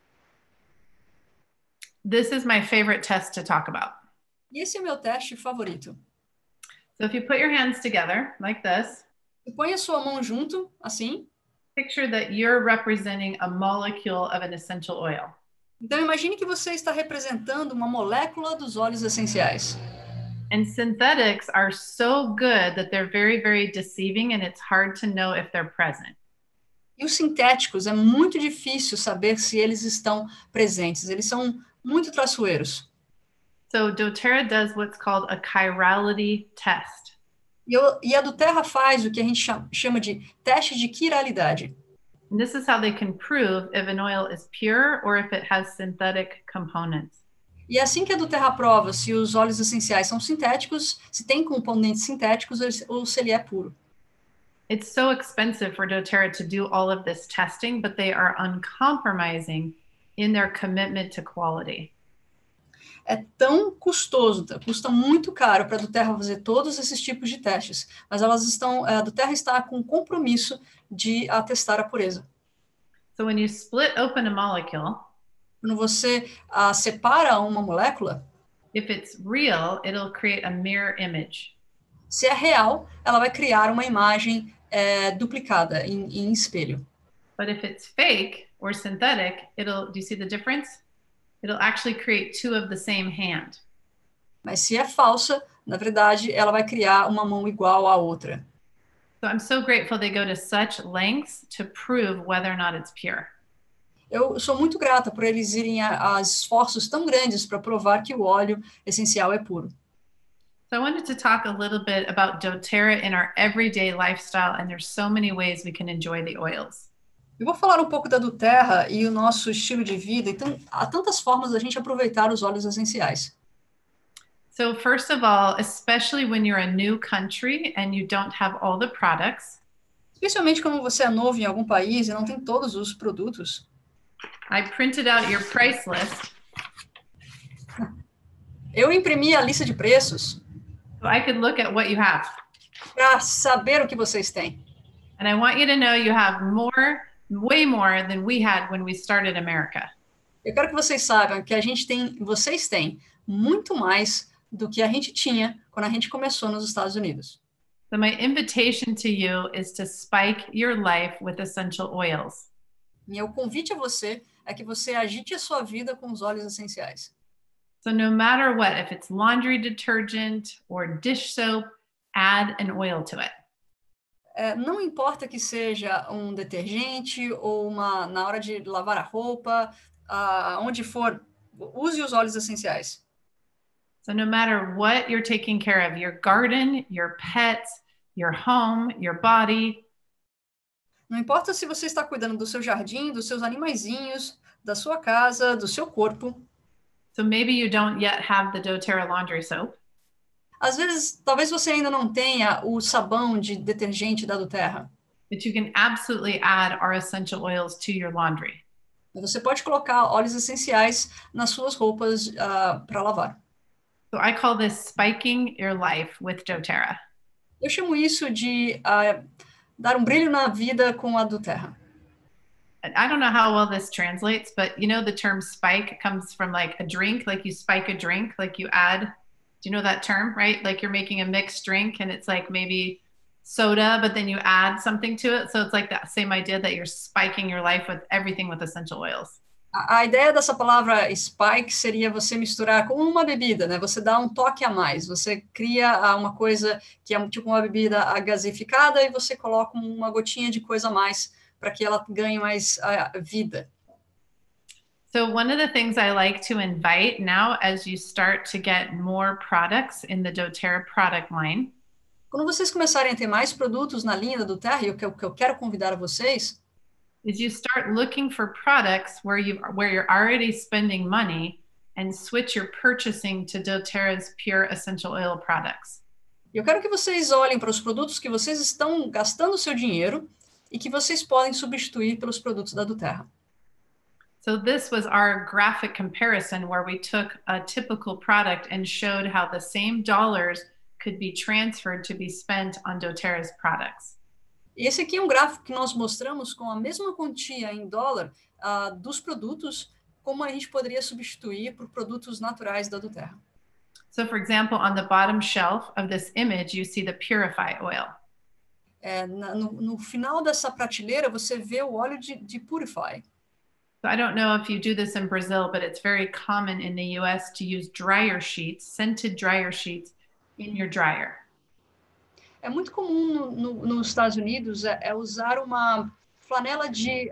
[SPEAKER 3] This is my favorite test to talk about.
[SPEAKER 2] E esse é o meu teste favorito.
[SPEAKER 3] So if you put your hands together like this,
[SPEAKER 2] põe a sua mão junto, assim.
[SPEAKER 3] Picture that you're representing a molecule of an essential oil.
[SPEAKER 2] Então imagine que você está representando uma molécula dos óleos essenciais.
[SPEAKER 3] And synthetics are so good that they're very, very deceiving and it's hard to know if they're present.
[SPEAKER 2] E os sintéticos, é muito difícil saber se eles estão presentes. Eles são muito traiçoeiros.
[SPEAKER 3] So doTERRA does what's called a chirality test.
[SPEAKER 2] E a doTERRA faz o que a gente chama de teste de quiralidade.
[SPEAKER 3] And this is how they can prove if an oil is pure or if it has synthetic components.
[SPEAKER 2] E é assim que a doTERRA prova se os óleos essenciais são sintéticos, se tem componentes sintéticos ou se ele é puro.
[SPEAKER 3] It's so expensive for doTERRA to do all of this testing, but they are uncompromising in their commitment to quality.
[SPEAKER 2] É tão custoso, custa muito caro para a doTERRA fazer todos esses tipos de testes, mas a doTERRA está com compromisso de atestar a pureza.
[SPEAKER 3] So when you split open a molecule,
[SPEAKER 2] quando você separa uma molécula,
[SPEAKER 3] if it's real, it'll create a mirror image.
[SPEAKER 2] Se é real, ela vai criar uma imagem duplicada em espelho.
[SPEAKER 3] But if it's fake or synthetic, do you see the difference? It'll actually create two of the same hand.
[SPEAKER 2] Mas se é falsa, na verdade, ela vai criar uma mão igual à outra.
[SPEAKER 3] So I'm so grateful they go to such lengths to prove whether or not it's pure.
[SPEAKER 2] Eu sou muito grata por eles irem a esforços tão grandes para provar que o óleo essencial é puro.
[SPEAKER 3] So I wanted to talk a little bit about doTERRA in our everyday lifestyle, and there's so many ways we can enjoy the oils.
[SPEAKER 2] Eu vou falar um pouco da doTERRA e o nosso estilo de vida. Então, há tantas formas da gente aproveitar os óleos essenciais.
[SPEAKER 3] So first of all, especially when you're a new country and you don't have all the products.
[SPEAKER 2] Especialmente quando você é novo em algum país e não tem todos os produtos.
[SPEAKER 3] I printed out your price list.
[SPEAKER 2] Eu imprimi a lista de preços.
[SPEAKER 3] So I could look at what you have.
[SPEAKER 2] Para saber o que vocês têm.
[SPEAKER 3] And I want you to know you have way more than we had when we started America.
[SPEAKER 2] Eu quero que vocês saibam que vocês têm muito mais do que a gente tinha quando a gente começou nos Estados Unidos.
[SPEAKER 3] So my invitation to you is to spike your life with essential oils.
[SPEAKER 2] Meu convite a você é que você agite a sua vida com os óleos essenciais.
[SPEAKER 3] So no matter what, if it's laundry detergent or dish soap, add an oil to it.
[SPEAKER 2] Não importa que seja um detergente ou na hora de lavar a roupa, onde for, use os óleos essenciais.
[SPEAKER 3] So no matter what you're taking care of, your garden, your pets, your home, your body,
[SPEAKER 2] não importa se você está cuidando do seu jardim, dos seus animaizinhos, da sua casa, do seu corpo.
[SPEAKER 3] So maybe you don't yet have the doTERRA laundry soap.
[SPEAKER 2] Às vezes, talvez você ainda não tenha o sabão de detergente da doTERRA.
[SPEAKER 3] But you can absolutely add our essential oils to your laundry.
[SPEAKER 2] Você pode colocar óleos essenciais nas suas roupas para lavar.
[SPEAKER 3] So I call this spiking your life with doTERRA.
[SPEAKER 2] Eu chamo isso de dar brilho na vida com a doTERRA.
[SPEAKER 3] I don't know how well this translates, but you know the term spike comes from like a drink, like you spike a drink, like you add. Do you know that term, right? Like you're making a mixed drink and it's like maybe soda, but then you add something to it. So it's like that same idea that you're spiking your life with everything with essential oils.
[SPEAKER 2] A ideia dessa palavra spike seria você misturar com uma bebida, né? Você dá um toque a mais. Você cria uma coisa que é tipo uma bebida gasificada e você coloca uma gotinha de coisa a mais para que ela ganhe mais vida.
[SPEAKER 3] So one of the things I like to invite now as you start to get more products in the doTERRA product line.
[SPEAKER 2] Quando vocês começarem a ter mais produtos na linha da doTERRA, o que eu quero convidar a vocês
[SPEAKER 3] is you start looking for products where you're already spending money and switch your purchasing to doTERRA's pure essential oil products.
[SPEAKER 2] Eu quero que vocês olhem para os produtos que vocês estão gastando seu dinheiro e que vocês podem substituir pelos produtos da doTERRA.
[SPEAKER 3] So this was our graphic comparison where we took a typical product and showed how the same dollars could be transferred to be spent on doTERRA's products.
[SPEAKER 2] Esse aqui é um gráfico que nós mostramos com a mesma quantia em dólar dos produtos, como a gente poderia substituir por produtos naturais da doTERRA.
[SPEAKER 3] So for example, on the bottom shelf of this image, you see the Purify oil.
[SPEAKER 2] No final dessa prateleira, você vê o óleo de Purify.
[SPEAKER 3] So I don't know if you do this in Brazil, but it's very common in the US to use dryer sheets, scented dryer sheets in your dryer.
[SPEAKER 2] É muito comum nos Estados Unidos usar uma flanela de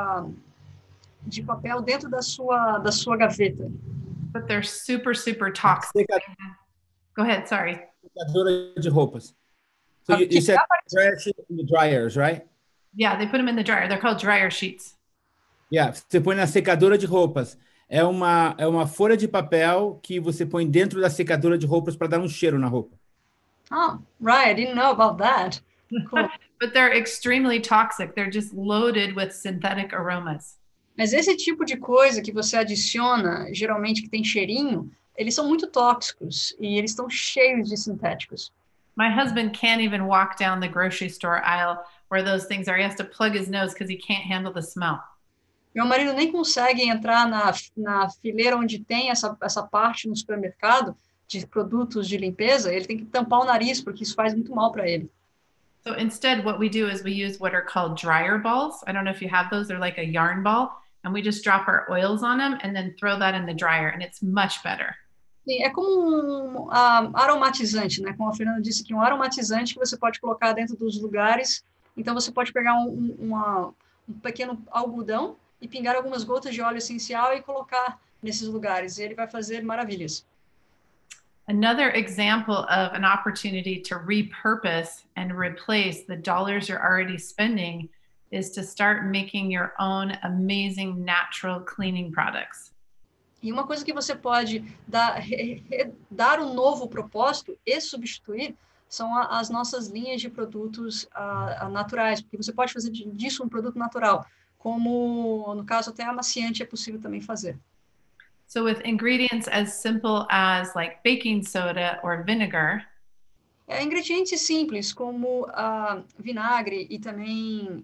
[SPEAKER 2] papel dentro da sua gaveta.
[SPEAKER 3] But they're super, super toxic. Go ahead, sorry.
[SPEAKER 1] Secadora de roupas. So you said dryer sheet in the dryers, right?
[SPEAKER 3] Yeah, they put them in the dryer. They're called dryer sheets.
[SPEAKER 1] Yeah, você põe na secadora de roupas. É uma folha de papel que você põe dentro da secadora de roupas para dar um cheiro na roupa.
[SPEAKER 2] Oh, right. I didn't know about that. Cool.
[SPEAKER 3] But they're extremely toxic. They're just loaded with synthetic aromas.
[SPEAKER 2] Mas esse tipo de coisa que você adiciona, geralmente que tem cheirinho, eles são muito tóxicos e eles estão cheios de sintéticos.
[SPEAKER 3] My husband can't even walk down the grocery store aisle where those things are. He has to plug his nose because he can't handle the smell.
[SPEAKER 2] Meu marido nem consegue entrar na fileira onde tem essa parte no supermercado de produtos de limpeza. Ele tem que tampar o nariz porque isso faz muito mal para ele.
[SPEAKER 3] So instead, what we do is we use what are called dryer balls. I don't know if you have those. They're like a yarn ball. And we just drop our oils on them and then throw that in the dryer. And it's much better.
[SPEAKER 2] Sim, é como aromatizante, né? Como a Fernanda disse aqui, um aromatizante que você pode colocar dentro dos lugares. Então, você pode pegar um pequeno algodão e pingar algumas gotas de óleo essencial e colocar nesses lugares. E ele vai fazer maravilhas.
[SPEAKER 3] Another example of an opportunity to repurpose and replace the dollars you're already spending is to start making your own amazing natural cleaning products.
[SPEAKER 2] E uma coisa que você pode dar um novo propósito e substituir são as nossas linhas de produtos naturais, porque você pode fazer disso um produto natural, como no caso até amaciante é possível também fazer.
[SPEAKER 3] So with ingredients as simple as like baking soda or vinegar,
[SPEAKER 2] ingredientes simples como vinagre e também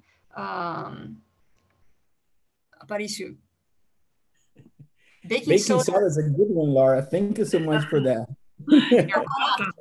[SPEAKER 2] Aparício.
[SPEAKER 1] Baking soda is a good one, Laura. Thank you so much for that.
[SPEAKER 3] You're welcome.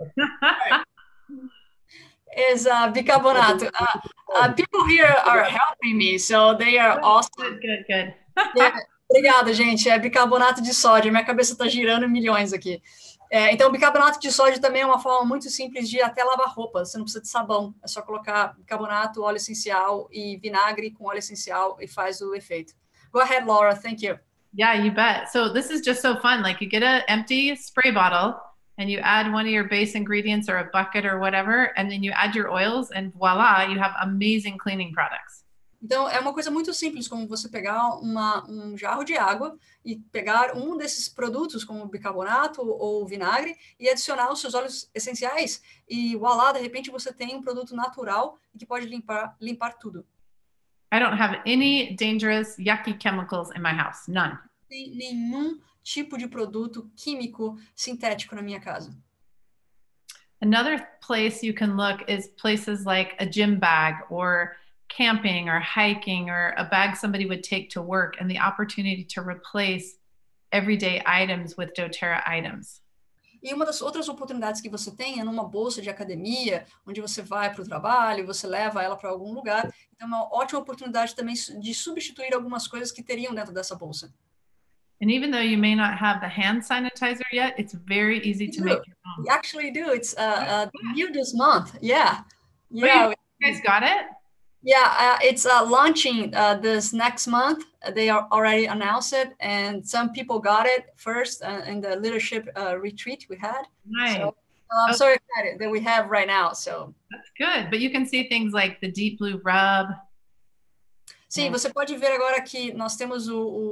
[SPEAKER 2] Is bicarbonato. People here are helping me, so they are awesome.
[SPEAKER 3] Good.
[SPEAKER 2] Obrigada, gente. É bicarbonato de sódio. Minha cabeça está girando milhões aqui. Então, o bicarbonato de sódio também é uma forma muito simples de até lavar roupa. Você não precisa de sabão. É só colocar bicarbonato, óleo essencial e vinagre com óleo essencial e faz o efeito. Go ahead, Laura. Thank you.
[SPEAKER 3] Yeah, you bet. So this is just so fun. Like you get an empty spray bottle and you add one of your base ingredients or a bucket or whatever, and then you add your oils and voila, you have amazing cleaning products.
[SPEAKER 2] Então, é uma coisa muito simples, como você pegar um jarro de água e pegar um desses produtos, como bicarbonato ou vinagre, e adicionar os seus óleos essenciais. E, voilá, de repente, você tem um produto natural que pode limpar tudo.
[SPEAKER 3] I don't have any dangerous, yucky chemicals in my house. None.
[SPEAKER 2] Não tem nenhum tipo de produto químico sintético na minha casa.
[SPEAKER 3] Another place you can look is places like a gym bag or camping or hiking or a bag somebody would take to work, and the opportunity to replace everyday items with doTERRA items.
[SPEAKER 2] E uma das outras oportunidades que você tem é numa bolsa de academia, onde você vai para o trabalho, você leva ela para algum lugar. Então, é uma ótima oportunidade também de substituir algumas coisas que teriam dentro dessa bolsa.
[SPEAKER 3] And even though you may not have the hand sanitizer yet, it's very easy to make your own.
[SPEAKER 2] We actually do. It's new this month. Yeah.
[SPEAKER 3] Yeah. You guys got it?
[SPEAKER 2] Yeah, it's launching this next month. They are already announced it, and some people got it first in the leadership retreat we had.
[SPEAKER 3] Nice.
[SPEAKER 2] So I'm so excited that we have right now. So
[SPEAKER 3] that's good. But you can see things like the Deep Blue Rub.
[SPEAKER 2] Sim, você pode ver agora que nós temos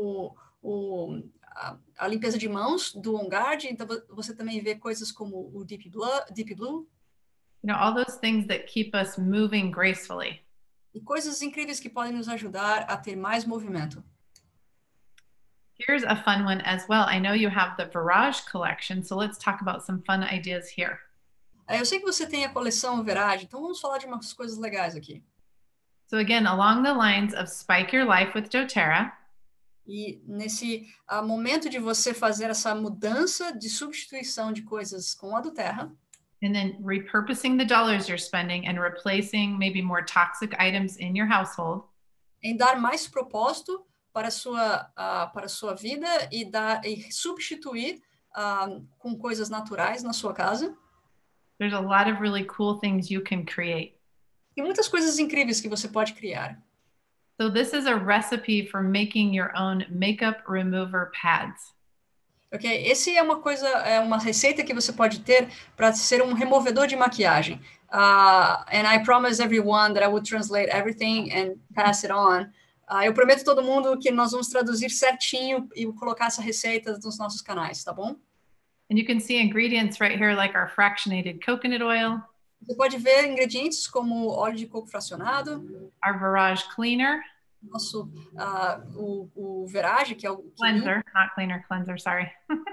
[SPEAKER 2] a limpeza de mãos do On Guard. Então você também vê coisas como o Deep Blue.
[SPEAKER 3] You know, all those things that keep us moving gracefully.
[SPEAKER 2] E coisas incríveis que podem nos ajudar a ter mais movimento.
[SPEAKER 3] Here's a fun one as well. I know you have the Virage collection, so let's talk about some fun ideas here.
[SPEAKER 2] Eu sei que você tem a coleção Virage, então vamos falar de umas coisas legais aqui.
[SPEAKER 3] So again, along the lines of spike your life with doTERRA.
[SPEAKER 2] E nesse momento de você fazer essa mudança de substituição de coisas com a doTERRA.
[SPEAKER 3] And then repurposing the dollars you're spending and replacing maybe more toxic items in your household.
[SPEAKER 2] Em dar mais propósito para a sua vida e substituir com coisas naturais na sua casa.
[SPEAKER 3] There's a lot of really cool things you can create.
[SPEAKER 2] E muitas coisas incríveis que você pode criar.
[SPEAKER 3] So this is a recipe for making your own makeup remover pads.
[SPEAKER 2] Ok, esse é uma receita que você pode ter para ser um removedor de maquiagem. And I promise everyone that I will translate everything and pass it on. Eu prometo a todo mundo que nós vamos traduzir certinho e colocar essa receita nos nossos canais, tá bom?
[SPEAKER 3] And you can see ingredients right here like our fractionated coconut oil.
[SPEAKER 2] Você pode ver ingredientes como óleo de coco fracionado.
[SPEAKER 3] Our Virage cleaner.
[SPEAKER 2] Nosso, o Virage, que é o...
[SPEAKER 3] Cleanser, not cleaner, cleanser, sorry.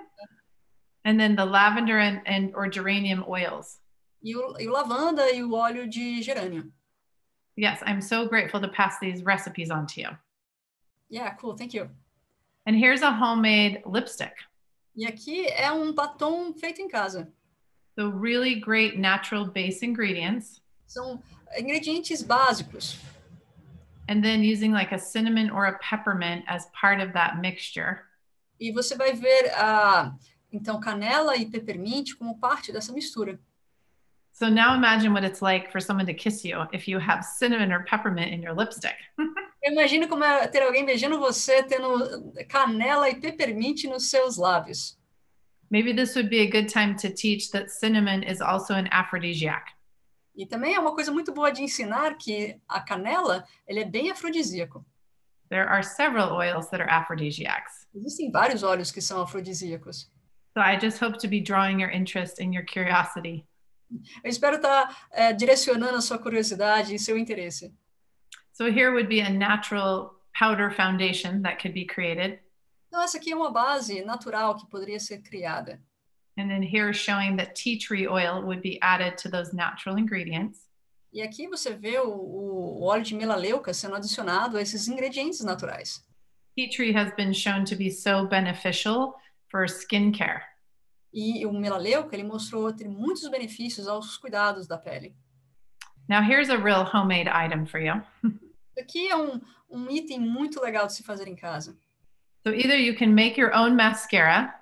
[SPEAKER 3] And then the lavender or geranium oils.
[SPEAKER 2] E o lavanda e o óleo de gerânio.
[SPEAKER 3] Yes, I'm so grateful to pass these recipes on to you.
[SPEAKER 2] Yeah, cool, thank you.
[SPEAKER 3] And here's a homemade lipstick.
[SPEAKER 2] E aqui é um batom feito em casa.
[SPEAKER 3] So really great natural base ingredients.
[SPEAKER 2] São ingredientes básicos.
[SPEAKER 3] And then using like a cinnamon or a peppermint as part of that mixture.
[SPEAKER 2] E você vai ver, então, canela e peppermint como parte dessa mistura.
[SPEAKER 3] So now imagine what it's like for someone to kiss you if you have cinnamon or peppermint in your lipstick.
[SPEAKER 2] Eu imagino como é ter alguém beijando você tendo canela e peppermint nos seus lábios.
[SPEAKER 3] Maybe this would be a good time to teach that cinnamon is also an aphrodisiac.
[SPEAKER 2] E também é uma coisa muito boa de ensinar que a canela, ele é bem afrodisíaco.
[SPEAKER 3] There are several oils that are aphrodisiacs.
[SPEAKER 2] Existem vários óleos que são afrodisíacos.
[SPEAKER 3] So I just hope to be drawing your interest and your curiosity.
[SPEAKER 2] Eu espero estar direcionando a sua curiosidade e seu interesse.
[SPEAKER 3] So here would be a natural powder foundation that could be created.
[SPEAKER 2] Então essa aqui é uma base natural que poderia ser criada.
[SPEAKER 3] And then here showing that tea tree oil would be added to those natural ingredients.
[SPEAKER 2] E aqui você vê o óleo de melaleuca sendo adicionado a esses ingredientes naturais.
[SPEAKER 3] Tea tree has been shown to be so beneficial for skincare.
[SPEAKER 2] E o melaleuca, ele mostrou ter muitos benefícios aos cuidados da pele.
[SPEAKER 3] Now here's a real homemade item for you.
[SPEAKER 2] Aqui é um item muito legal de se fazer em casa.
[SPEAKER 3] So either you can make your own mascara.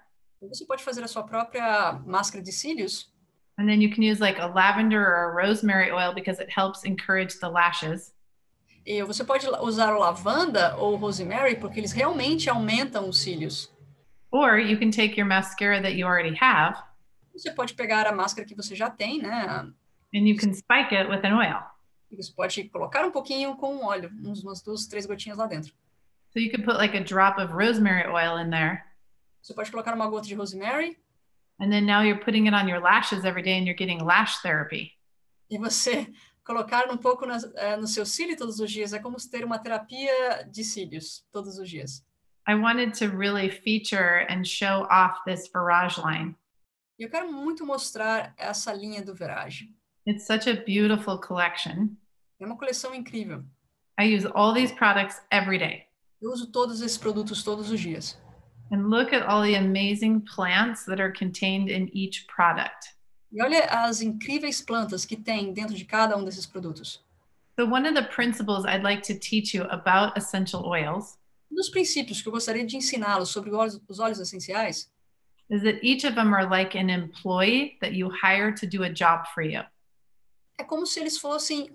[SPEAKER 2] Você pode fazer a sua própria máscara de cílios.
[SPEAKER 3] And then you can use like a lavender or a rosemary oil because it helps encourage the lashes.
[SPEAKER 2] E você pode usar o lavanda ou o rosemary porque eles realmente aumentam os cílios.
[SPEAKER 3] Or you can take your mascara that you already have.
[SPEAKER 2] Você pode pegar a máscara que você já tem, né?
[SPEAKER 3] And you can spike it with an oil.
[SPEAKER 2] E você pode colocar um pouquinho com um óleo, umas 2, 3 gotinhas lá dentro.
[SPEAKER 3] So you could put like a drop of rosemary oil in there.
[SPEAKER 2] Você pode colocar uma gota de rosemary.
[SPEAKER 3] And then now you're putting it on your lashes every day and you're getting lash therapy.
[SPEAKER 2] E você colocar um pouco no seu cílio todos os dias é como ter uma terapia de cílios todos os dias.
[SPEAKER 3] I wanted to really feature and show off this Virage line.
[SPEAKER 2] E eu quero muito mostrar essa linha do Virage.
[SPEAKER 3] It's such a beautiful collection.
[SPEAKER 2] É uma coleção incrível.
[SPEAKER 3] I use all these products every day.
[SPEAKER 2] Eu uso todos esses produtos todos os dias.
[SPEAKER 3] And look at all the amazing plants that are contained in each product.
[SPEAKER 2] E olha as incríveis plantas que tem dentro de cada um desses produtos.
[SPEAKER 3] So one of the principles I'd like to teach you about essential oils
[SPEAKER 2] Um dos princípios que eu gostaria de ensiná-los sobre os óleos essenciais
[SPEAKER 3] is that each of them are like an employee that you hire to do a job for you.
[SPEAKER 2] é como se eles fossem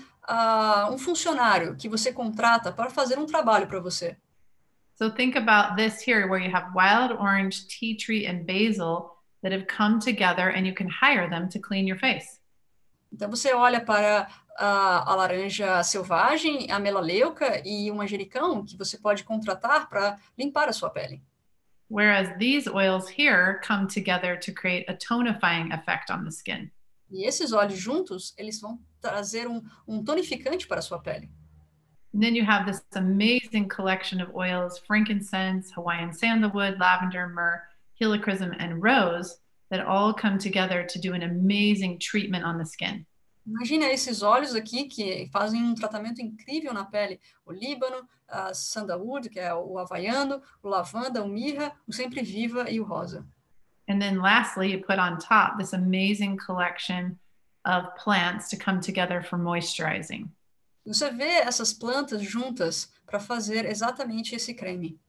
[SPEAKER 2] um funcionário que você contrata para fazer um trabalho para você.
[SPEAKER 3] So think about this here where you have wild orange, tea tree, and basil that have come together and you can hire them to clean your face.
[SPEAKER 2] Então você olha para a laranja selvagem, a melaleuca e o manjericão que você pode contratar para limpar a sua pele.
[SPEAKER 3] Whereas these oils here come together to create a tonifying effect on the skin.
[SPEAKER 2] E esses óleos juntos, eles vão trazer um tonificante para a sua pele.
[SPEAKER 3] And then you have this amazing collection of oils, frankincense, Hawaiian sandalwood, lavender, myrrh, helichrysum, and rose that all come together to do an amazing treatment on the skin.
[SPEAKER 2] Imagina esses óleos aqui que fazem um tratamento incrível na pele. O líbano, a sandalwood, que é o havaiano, o lavanda, o mirra, o sempre viva e o rosa.
[SPEAKER 3] And then lastly, you put on top this amazing collection of plants to come together for moisturizing.
[SPEAKER 2] Você vê essas plantas juntas para fazer exatamente esse creme.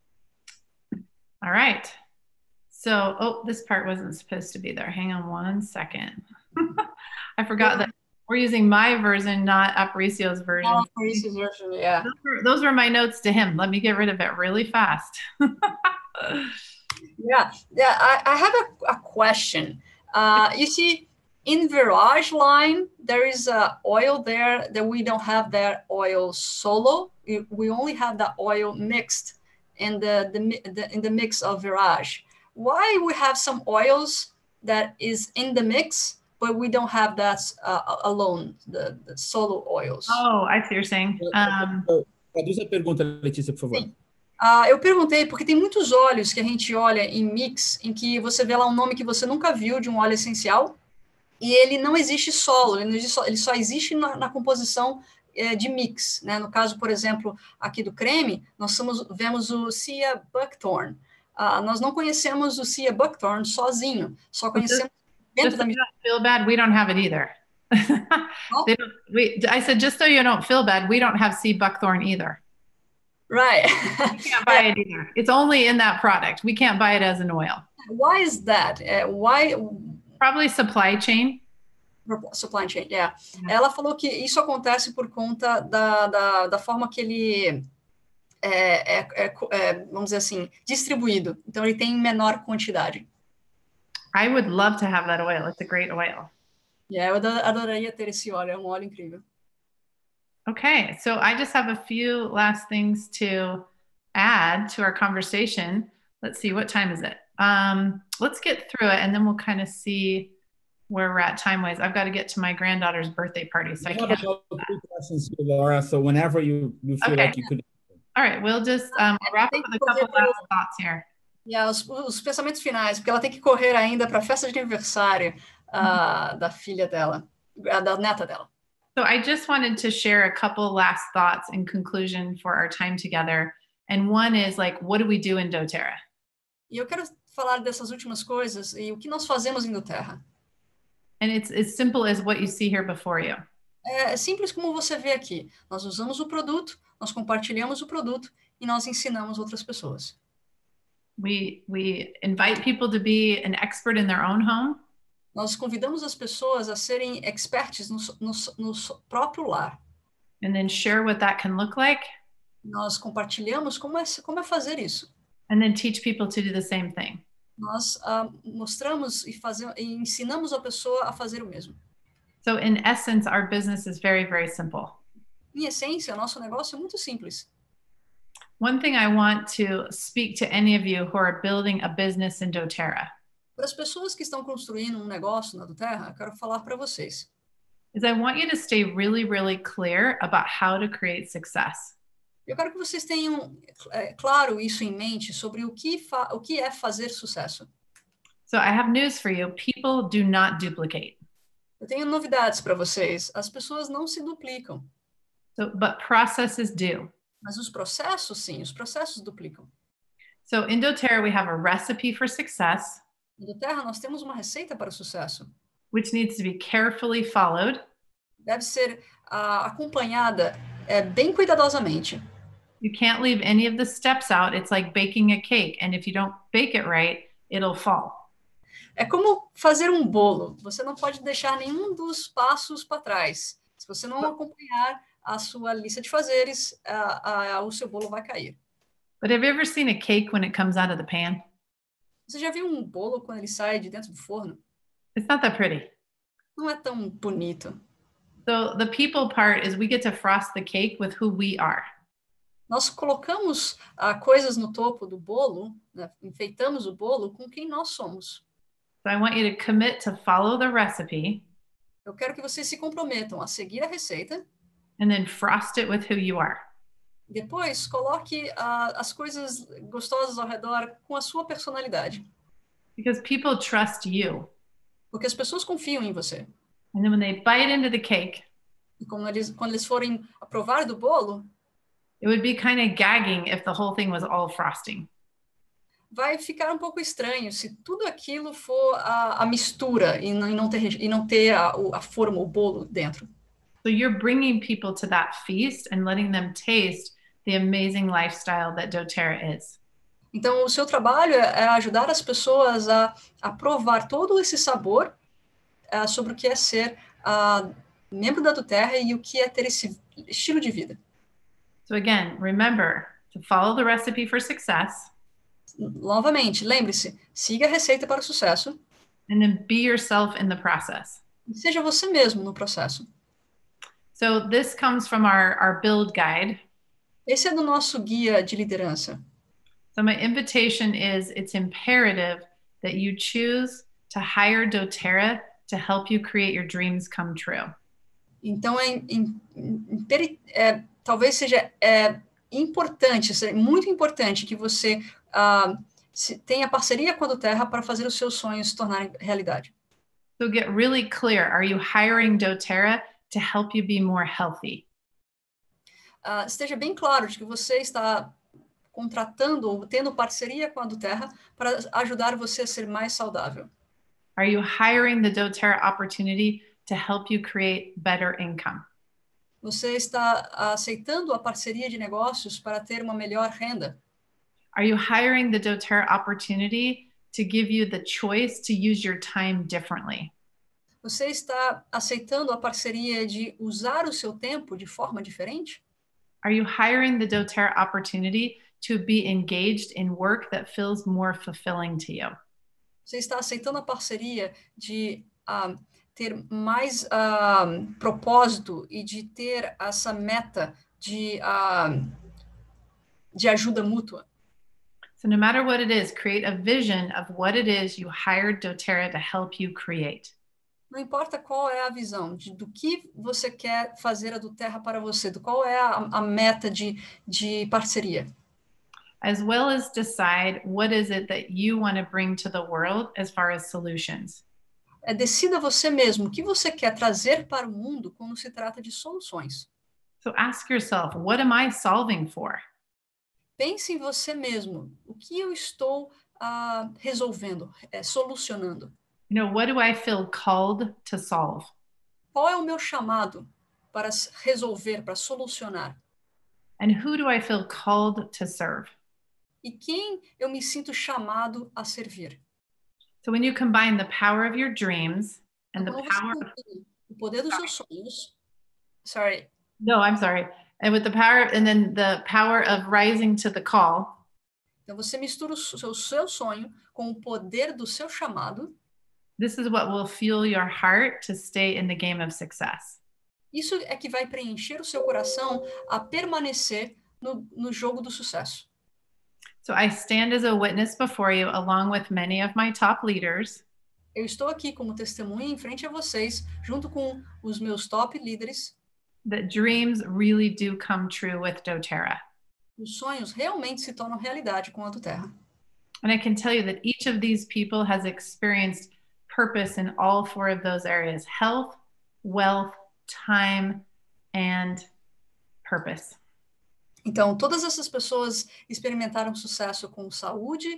[SPEAKER 3] All right. So, oh, this part wasn't supposed to be there. Hang on one second. I forgot that we're using my version, not Aparicio's version.
[SPEAKER 2] Oh, Aparicio's version, yeah.
[SPEAKER 3] Those were my notes to him. Let me get rid of it really fast.
[SPEAKER 2] Yeah, I have a question. You see, in Virage line, there is a oil there that we don't have that oil solo. We only have the oil mixed in the mix of Virage. Why we have some oils that is in the mix, but we don't have that alone, the solo oils?
[SPEAKER 3] Oh, I see what you're saying.
[SPEAKER 1] Traduz a pergunta, Letícia, por favor.
[SPEAKER 2] Sim. Eu perguntei, porque tem muitos óleos que a gente olha em mix, em que você vê lá um nome que você nunca viu de um óleo essencial, e ele não existe solo, ele só existe na composição de mix, né? No caso, por exemplo, aqui do creme, nós vemos o Sia Buckthorn. Nós não conhecemos o Sia Buckthorn sozinho, só conhecemos dentro da mistura.
[SPEAKER 3] Feel bad, we don't have it either. I said, just so you don't feel bad, we don't have Sia Buckthorn either.
[SPEAKER 2] Right.
[SPEAKER 3] We can't buy it either. It's only in that product. We can't buy it as an oil.
[SPEAKER 2] Why is that? Why?
[SPEAKER 3] Probably supply chain.
[SPEAKER 2] Supply chain, yeah. Ela falou que isso acontece por conta da forma que ele vamos dizer assim, distribuído. Então, ele tem menor quantidade.
[SPEAKER 3] I would love to have that oil. It's a great oil.
[SPEAKER 2] Yeah, eu adoraria ter esse óleo. É um óleo incrível.
[SPEAKER 3] Okay, so I just have a few last things to add to our conversation. Let's see, what time is it? Let's get through it and then we'll kind of see where we're at time-wise. I've got to get to my granddaughter's birthday party, so I can't.
[SPEAKER 1] About 3 questions here, Laura, so whenever you feel
[SPEAKER 3] Okay.
[SPEAKER 1] like you could.
[SPEAKER 3] All right, we'll just wrap up with a couple last thoughts here.
[SPEAKER 2] Yeah, os pensamentos finais, porque ela tem que correr ainda para a festa de aniversário da filha dela, da neta dela.
[SPEAKER 3] So I just wanted to share a couple last thoughts in conclusion for our time together. And one is like, what do we do in doTERRA?
[SPEAKER 2] E eu quero falar dessas últimas coisas e o que nós fazemos em doTERRA.
[SPEAKER 3] And it's as simple as what you see here before you.
[SPEAKER 2] É simples como você vê aqui. Nós usamos o produto, nós compartilhamos o produto e nós ensinamos outras pessoas.
[SPEAKER 3] We invite people to be an expert in their own home.
[SPEAKER 2] Nós convidamos as pessoas a serem experts no próprio lar.
[SPEAKER 3] And then share what that can look like.
[SPEAKER 2] Nós compartilhamos como é fazer isso.
[SPEAKER 3] And then teach people to do the same thing.
[SPEAKER 2] Nós mostramos e ensinamos a pessoa a fazer o mesmo.
[SPEAKER 3] So in essence, our business is very, very simple.
[SPEAKER 2] Em essência, o nosso negócio é muito simples.
[SPEAKER 3] One thing I want to speak to any of you who are building a business in doTERRA
[SPEAKER 2] Para as pessoas que estão construindo um negócio na doTERRA, eu quero falar para vocês.
[SPEAKER 3] is I want you to stay really, really clear about how to create success.
[SPEAKER 2] Eu quero que vocês tenham claro isso em mente sobre o que é fazer sucesso.
[SPEAKER 3] So I have news for you. People do not duplicate.
[SPEAKER 2] Eu tenho novidades para vocês. As pessoas não se duplicam.
[SPEAKER 3] But processes do.
[SPEAKER 2] Mas os processos, sim, os processos duplicam.
[SPEAKER 3] So in doTERRA, we have a recipe for success,
[SPEAKER 2] Na doTERRA, nós temos uma receita para o sucesso.
[SPEAKER 3] which needs to be carefully followed.
[SPEAKER 2] Deve ser acompanhada bem cuidadosamente.
[SPEAKER 3] You can't leave any of the steps out. It's like baking a cake. And if you don't bake it right, it'll fall.
[SPEAKER 2] É como fazer um bolo. Você não pode deixar nenhum dos passos para trás. Se você não acompanhar a sua lista de fazeres, o seu bolo vai cair.
[SPEAKER 3] But have you ever seen a cake when it comes out of the pan?
[SPEAKER 2] Você já viu um bolo quando ele sai de dentro do forno?
[SPEAKER 3] It's not that pretty.
[SPEAKER 2] Não é tão bonito.
[SPEAKER 3] So the people part is we get to frost the cake with who we are.
[SPEAKER 2] Nós colocamos coisas no topo do bolo, né? Enfeitamos o bolo com quem nós somos.
[SPEAKER 3] So I want you to commit to follow the recipe
[SPEAKER 2] Eu quero que vocês se comprometam a seguir a receita.
[SPEAKER 3] and then frost it with who you are.
[SPEAKER 2] Depois, coloque as coisas gostosas ao redor com a sua personalidade.
[SPEAKER 3] Because people trust you.
[SPEAKER 2] Porque as pessoas confiam em você.
[SPEAKER 3] And then when they bite into the cake,
[SPEAKER 2] E quando eles forem a provar do bolo,
[SPEAKER 3] it would be kind of gagging if the whole thing was all frosting.
[SPEAKER 2] vai ficar um pouco estranho se tudo aquilo for a mistura e não ter a forma, o bolo dentro.
[SPEAKER 3] So you're bringing people to that feast and letting them taste the amazing lifestyle that doTERRA is.
[SPEAKER 2] Então, o seu trabalho é ajudar as pessoas a provar todo esse sabor sobre o que é ser membro da doTERRA e o que é ter esse estilo de vida.
[SPEAKER 3] So again, remember to follow the recipe for success.
[SPEAKER 2] Novamente, lembre-se, siga a receita para o sucesso.
[SPEAKER 3] And then be yourself in the process.
[SPEAKER 2] E seja você mesmo no processo.
[SPEAKER 3] So this comes from our build guide.
[SPEAKER 2] Esse é do nosso guia de liderança.
[SPEAKER 3] So my invitation is it's imperative that you choose to hire doTERRA to help you create your dreams come true.
[SPEAKER 2] Então, talvez seja importante, muito importante que você tenha parceria com a doTERRA para fazer os seus sonhos se tornarem realidade.
[SPEAKER 3] So get really clear. Are you hiring doTERRA to help you be more healthy?
[SPEAKER 2] Esteja bem claro de que você está contratando ou tendo parceria com a doTERRA para ajudar você a ser mais saudável.
[SPEAKER 3] Are you hiring the doTERRA opportunity to help you create better income?
[SPEAKER 2] Você está aceitando a parceria de negócios para ter uma melhor renda?
[SPEAKER 3] Are you hiring the doTERRA opportunity to give you the choice to use your time differently?
[SPEAKER 2] Você está aceitando a parceria de usar o seu tempo de forma diferente?
[SPEAKER 3] Are you hiring the doTERRA opportunity to be engaged in work that feels more fulfilling to you?
[SPEAKER 2] Você está aceitando a parceria de ter mais propósito e de ter essa meta de ajuda mútua?
[SPEAKER 3] So no matter what it is, create a vision of what it is you hired doTERRA to help you create.
[SPEAKER 2] Não importa qual é a visão do que você quer fazer a doTERRA para você, qual é a meta de parceria.
[SPEAKER 3] As well as decide what is it that you want to bring to the world as far as solutions.
[SPEAKER 2] Decida você mesmo o que você quer trazer para o mundo quando se trata de soluções.
[SPEAKER 3] So ask yourself, what am I solving for?
[SPEAKER 2] Pense em você mesmo. O que eu estou resolvendo, solucionando?
[SPEAKER 3] You know, what do I feel called to solve?
[SPEAKER 2] Qual é o meu chamado para resolver, para solucionar?
[SPEAKER 3] And who do I feel called to serve?
[SPEAKER 2] e quem eu me sinto chamado a servir.
[SPEAKER 3] So when you combine the power of your dreams and the
[SPEAKER 2] Quando você
[SPEAKER 3] power
[SPEAKER 2] combina o poder dos seus sonhos, sorry,
[SPEAKER 3] no, I'm sorry. And with the power and then the power of rising to the call,
[SPEAKER 2] então você mistura o seu sonho com o poder do seu chamado.
[SPEAKER 3] this is what will fuel your heart to stay in the game of success.
[SPEAKER 2] Isso é que vai preencher o seu coração a permanecer no jogo do sucesso.
[SPEAKER 3] So I stand as a witness before you, along with many of my top leaders,
[SPEAKER 2] Eu estou aqui como testemunha em frente a vocês, junto com os meus top líderes.
[SPEAKER 3] that dreams really do come true with doTERRA.
[SPEAKER 2] Os sonhos realmente se tornam realidade com a doTERRA.
[SPEAKER 3] And I can tell you that each of these people has experienced purpose in all four of those areas: health, wealth, time, and purpose.
[SPEAKER 2] Então, todas essas pessoas experimentaram sucesso com saúde,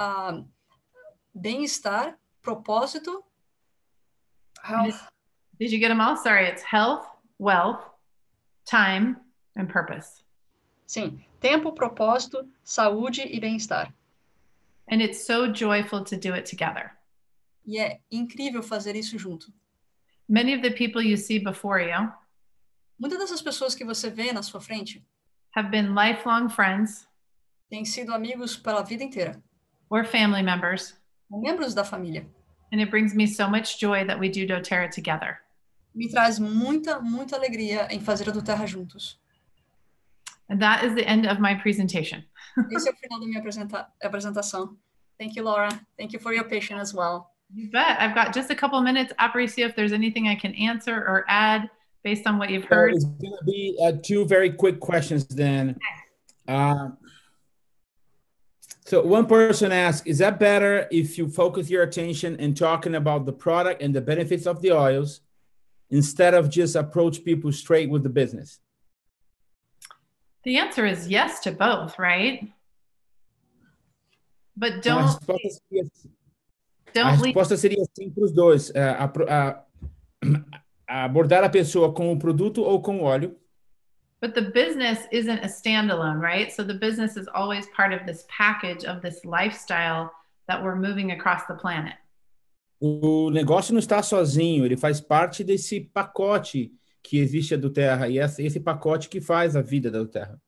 [SPEAKER 2] bem-estar, propósito. Health.
[SPEAKER 3] Did you get them all? Sorry, it's health, wealth, time, and purpose.
[SPEAKER 2] Sim, tempo, propósito, saúde e bem-estar.
[SPEAKER 3] And it's so joyful to do it together.
[SPEAKER 2] E é incrível fazer isso junto.
[SPEAKER 3] Many of the people you see before you
[SPEAKER 2] Muitas dessas pessoas que você vê na sua frente
[SPEAKER 3] have been lifelong friends
[SPEAKER 2] têm sido amigos pela vida inteira,
[SPEAKER 3] or family members.
[SPEAKER 2] membros da família.
[SPEAKER 3] And it brings me so much joy that we do doTERRA together.
[SPEAKER 2] Me traz muita, muita alegria em fazer a doTERRA juntos.
[SPEAKER 3] And that is the end of my presentation.
[SPEAKER 2] Esse é o final da minha apresentação. Thank you, Laura. Thank you for your patience as well.
[SPEAKER 3] You bet. I've got just a couple minutes. Aparicio, if there's anything I can answer or add based on what you've heard.
[SPEAKER 1] It's going to be two very quick questions then. So one person asked, is that better if you focus your attention in talking about the product and the benefits of the oils instead of just approach people straight with the business?
[SPEAKER 3] The answer is yes to both, right? But
[SPEAKER 1] A
[SPEAKER 3] don't leave.
[SPEAKER 1] resposta seria sim para os dois. Abordar a pessoa com o produto ou com o óleo.
[SPEAKER 3] But the business isn't a standalone, right? So the business is always part of this package of this lifestyle that we're moving across the planet.
[SPEAKER 1] O negócio não está sozinho, ele faz parte desse pacote que existe a doTERRA, e esse pacote que faz a vida da doTERRA.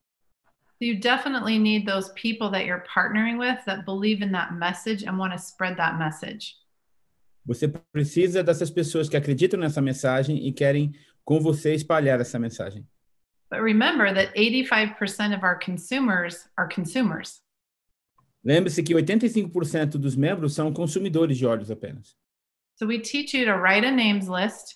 [SPEAKER 3] You definitely need those people that you're partnering with that believe in that message and want to spread that message.
[SPEAKER 1] Você precisa dessas pessoas que acreditam nessa mensagem e querem com você espalhar essa mensagem.
[SPEAKER 3] But remember that 85% of our consumers are consumers.
[SPEAKER 1] Lembre-se que 85% dos membros são consumidores de óleos apenas.
[SPEAKER 3] So we teach you to write a names list.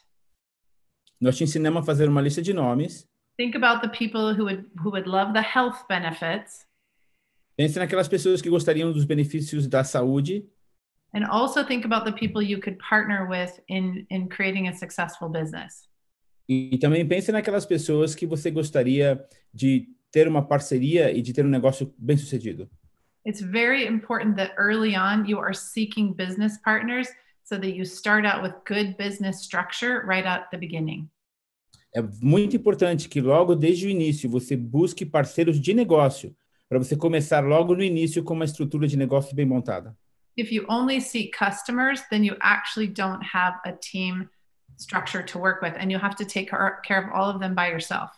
[SPEAKER 1] Nós te ensinamos a fazer uma lista de nomes.
[SPEAKER 3] Think about the people who would love the health benefits.
[SPEAKER 1] Pense naquelas pessoas que gostariam dos benefícios da saúde.
[SPEAKER 3] And also think about the people you could partner with in creating a successful business.
[SPEAKER 1] E também pense naquelas pessoas que você gostaria de ter uma parceria e de ter um negócio bem-sucedido.
[SPEAKER 3] It's very important that early on you are seeking business partners so that you start out with good business structure right at the beginning.
[SPEAKER 1] É muito importante que logo desde o início você busque parceiros de negócio para você começar logo no início com uma estrutura de negócio bem montada.
[SPEAKER 3] If you only seek customers, then you actually don't have a team structure to work with, and you have to take care of all of them by yourself.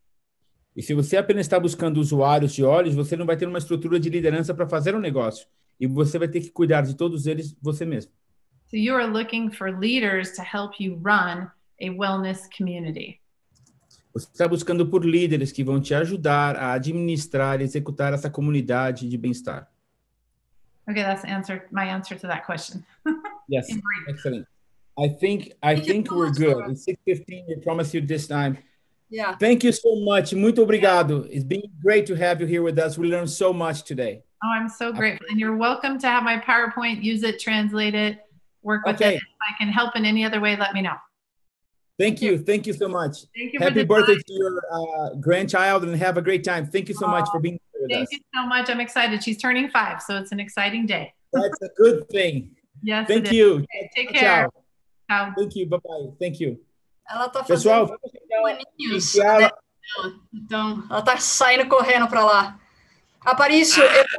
[SPEAKER 1] E se você apenas está buscando usuários de óleos, você não vai ter uma estrutura de liderança para fazer um negócio. E você vai ter que cuidar de todos eles você mesmo.
[SPEAKER 3] So you are looking for leaders to help you run a wellness community.
[SPEAKER 1] Você está buscando por líderes que vão te ajudar a administrar e executar essa comunidade de bem-estar.
[SPEAKER 3] Okay, that's my answer to that question.
[SPEAKER 1] Yes, excellent. I think we're good. It's 6:15. I promise you this time.
[SPEAKER 2] Yeah.
[SPEAKER 1] Thank you so much. Muito obrigado. It's been great to have you here with us. We learned so much today.
[SPEAKER 3] Oh, I'm so grateful. And you're welcome to have my PowerPoint, use it, translate it, work with it. If I can help in any other way, let me know.
[SPEAKER 1] Thank you. Thank you so much.
[SPEAKER 3] Thank you.
[SPEAKER 1] Happy birthday to your grandchild and have a great time. Thank you so much for being here with us.
[SPEAKER 3] Thank you so much. I'm excited. She's turning 5, so it's an exciting day.
[SPEAKER 1] That's a good thing.
[SPEAKER 3] Yes.
[SPEAKER 1] Thank you.
[SPEAKER 3] Okay, take care.
[SPEAKER 1] Ciao. Thank you. Bye-bye. Thank you.
[SPEAKER 2] Ela tá
[SPEAKER 1] Pessoal,
[SPEAKER 2] fazendo paninhos. Então, ela tá saindo correndo para lá. Aparício,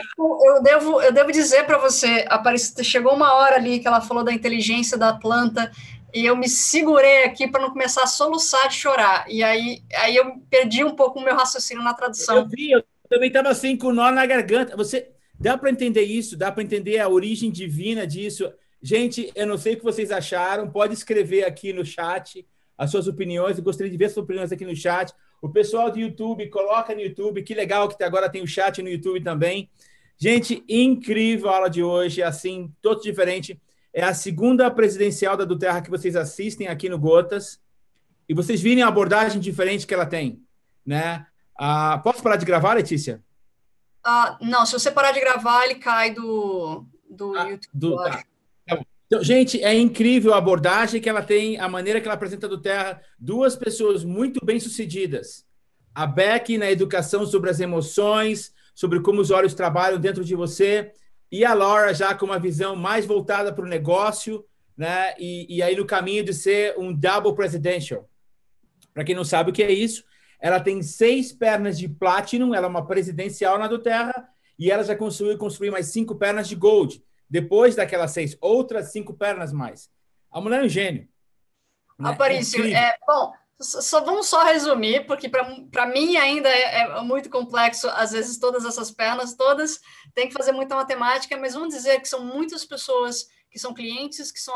[SPEAKER 2] eu devo dizer para você, Aparício, chegou uma hora ali que ela falou da inteligência da planta e eu me segurei aqui para não começar a soluçar de chorar. E aí eu perdi um pouco o meu raciocínio na tradução.
[SPEAKER 1] Eu vi, eu também estava assim com nó na garganta. Você dá para entender isso? Dá para entender a origem divina disso? Gente, eu não sei o que vocês acharam. Pode escrever aqui no chat as suas opiniões. Eu gostaria de ver suas opiniões aqui no chat. O pessoal do YouTube, coloca no YouTube. Que legal que agora tem o chat no YouTube também. Gente, incrível a aula de hoje. Assim, todo diferente. É a segunda presidencial da Duterra que vocês assistem aqui no Gotas. E vocês virem a abordagem diferente que ela tem, né? Posso parar de gravar, Letícia?
[SPEAKER 2] Não, se você parar de gravar, ele cai do YouTube.
[SPEAKER 1] Tá. Então, gente, é incrível a abordagem que ela tem, a maneira que ela apresenta do Terra. Duas pessoas muito bem-sucedidas. A Becky na educação sobre as emoções, sobre como os olhos trabalham dentro de você, e a Laura já com uma visão mais voltada para o negócio, né? E aí no caminho de ser um double presidential. Para quem não sabe o que é isso, ela tem 6 pernas de Platinum, ela é uma presidencial na do Terra, e ela já conseguiu construir mais 5 pernas de Gold. Depois daquelas 6, outras 5 pernas mais. A mulher é um gênio. Né?
[SPEAKER 2] Aparício, bom, vamos só resumir, porque para mim ainda é muito complexo, às vezes, todas essas pernas, todas tem que fazer muita matemática, mas vamos dizer que são muitas pessoas que são clientes, que são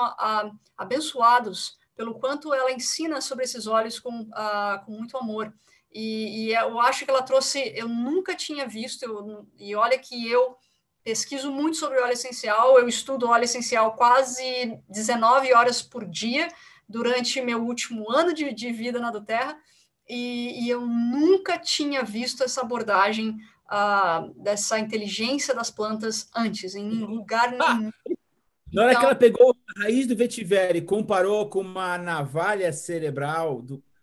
[SPEAKER 2] abençoados pelo quanto ela ensina sobre esses óleos com muito amor. E eu acho que ela trouxe, eu nunca tinha visto, e olha que eu pesquiso muito sobre óleo essencial, eu estudo óleo essencial quase 19 horas por dia durante meu último ano de vida na Duterra, e eu nunca tinha visto essa abordagem dessa inteligência das plantas antes, em lugar nenhum.
[SPEAKER 1] Na hora que ela pegou a raiz do vetiver e comparou com uma navalha cerebral,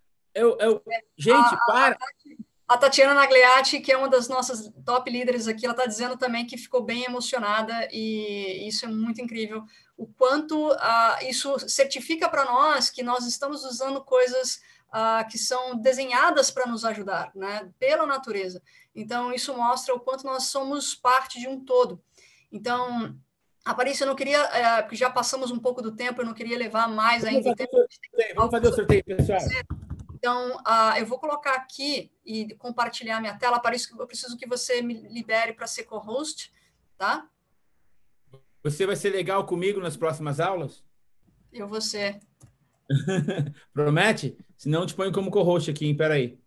[SPEAKER 1] gente, para!
[SPEAKER 2] A Tatiana Nagliati, que é uma das nossas top líderes aqui, ela está dizendo também que ficou bem emocionada e isso é muito incrível. O quanto isso certifica para nós que nós estamos usando coisas que são desenhadas para nos ajudar, né, pela natureza. Então, isso mostra o quanto nós somos parte de um todo. Então, Aparício, eu não queria, porque já passamos um pouco do tempo, eu não queria levar mais ainda o tempo.
[SPEAKER 1] Vamos fazer o sorteio, pessoal.
[SPEAKER 2] Então, eu vou colocar aqui e compartilhar minha tela. Para isso, eu preciso que você me libere para ser co-host, tá?
[SPEAKER 1] Você vai ser legal comigo nas próximas aulas?
[SPEAKER 2] Eu vou ser.
[SPEAKER 1] Promete? Senão eu te ponho como co-host aqui, hein? Espera aí.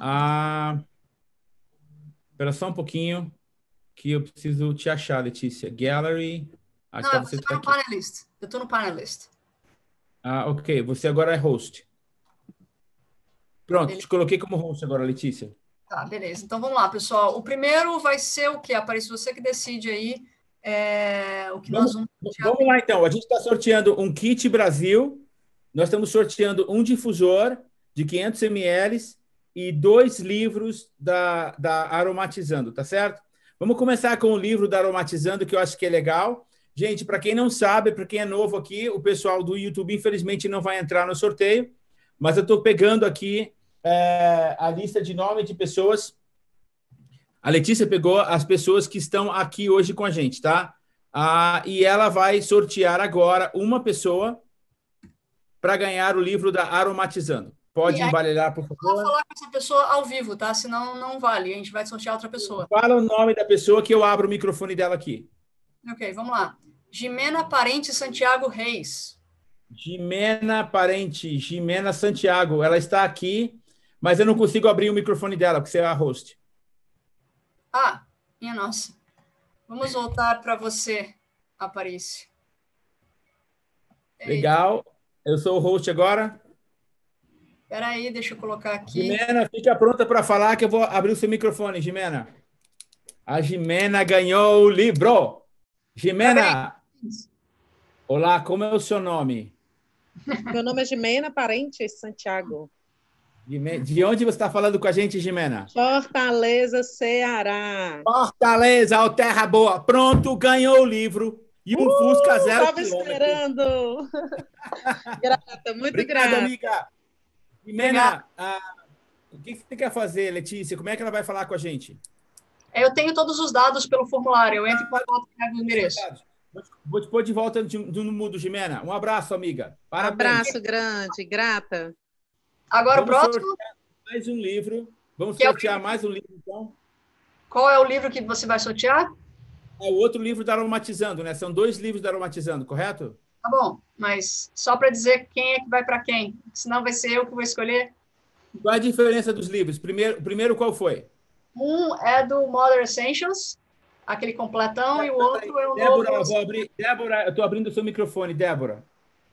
[SPEAKER 1] Espera só um pouquinho que eu preciso te achar, Letícia. Gallery.
[SPEAKER 2] Não, você está no panelist. Eu estou no panelist.
[SPEAKER 1] Ok. Você agora é host. Pronto,
[SPEAKER 2] beleza.
[SPEAKER 1] Te coloquei como host agora, Letícia.
[SPEAKER 2] Tá, beleza. Então, vamos lá, pessoal. O primeiro vai ser o quê? Aparece você que decide aí o que nós vamos...
[SPEAKER 1] Vamos lá, então. A gente está sorteando um kit Brasil. Nós estamos sorteando um difusor de 500 ml e 2 livros da Aromatizando, tá certo? Vamos começar com o livro da Aromatizando, que eu acho que é legal. Gente, para quem não sabe, para quem é novo aqui, o pessoal do YouTube, infelizmente, não vai entrar no sorteio, mas eu estou pegando aqui a lista de nome de pessoas. A Letícia pegou as pessoas que estão aqui hoje com a gente, tá? E ela vai sortear agora uma pessoa para ganhar o livro da Aromatizando. Pode embaralhar, por favor?
[SPEAKER 2] Vou falar com essa pessoa ao vivo, tá? Senão não vale. A gente vai sortear outra pessoa.
[SPEAKER 1] Fala o nome da pessoa que eu abro o microfone dela aqui.
[SPEAKER 2] Ok, vamos lá. Jimena Parente Santiago Reis.
[SPEAKER 1] Jimena Parente, Jimena Santiago. Ela está aqui, mas eu não consigo abrir o microfone dela, porque você é a host.
[SPEAKER 2] Minha nossa. Vamos voltar para você, Aparício.
[SPEAKER 1] Legal. Eu sou o host agora.
[SPEAKER 2] Espera aí, deixa eu colocar aqui.
[SPEAKER 1] Jimena, fica pronta para falar que eu vou abrir o seu microfone, Jimena. A Jimena ganhou o livro. Jimena! Olá, como é o seu nome?
[SPEAKER 4] Meu nome é Jimena Parente Santiago.
[SPEAKER 1] De onde você está falando com a gente, Jimena?
[SPEAKER 4] Fortaleza, Ceará.
[SPEAKER 1] Fortaleza, Terra Boa. Pronto, ganhou o livro. E um Fusca 0
[SPEAKER 4] Estava esperando. Grata, muito grata.
[SPEAKER 1] amiga. Jimena, o que você quer fazer, Letícia? Como é que ela vai falar com a gente?
[SPEAKER 2] Eu tenho todos os dados pelo formulário. Eu entro em contato e pego o endereço.
[SPEAKER 1] Vou te pôr de volta no mudo, Jimena. Um abraço, amiga. Parabéns.
[SPEAKER 4] Abraço grande, grata.
[SPEAKER 2] Agora, o
[SPEAKER 1] Vamos
[SPEAKER 2] próximo.
[SPEAKER 1] sortear mais um livro. Vamos
[SPEAKER 2] Que é o
[SPEAKER 1] sortear
[SPEAKER 2] livro?
[SPEAKER 1] mais um livro, então.
[SPEAKER 2] Qual é o livro que você vai sortear?
[SPEAKER 1] É o outro livro da Aromatizando, né? São 2 livros da Aromatizando, correto?
[SPEAKER 2] Tá bom, mas só para dizer quem é que vai para quem. Senão vai ser eu que vou escolher.
[SPEAKER 1] Qual é a diferença dos livros? Primeiro qual foi?
[SPEAKER 2] Um é do Modern Essentials, aquele completão, e o outro é o
[SPEAKER 1] Débora,
[SPEAKER 2] novo...
[SPEAKER 1] eu vou abrir. Débora, eu estou abrindo o seu microfone, Débora.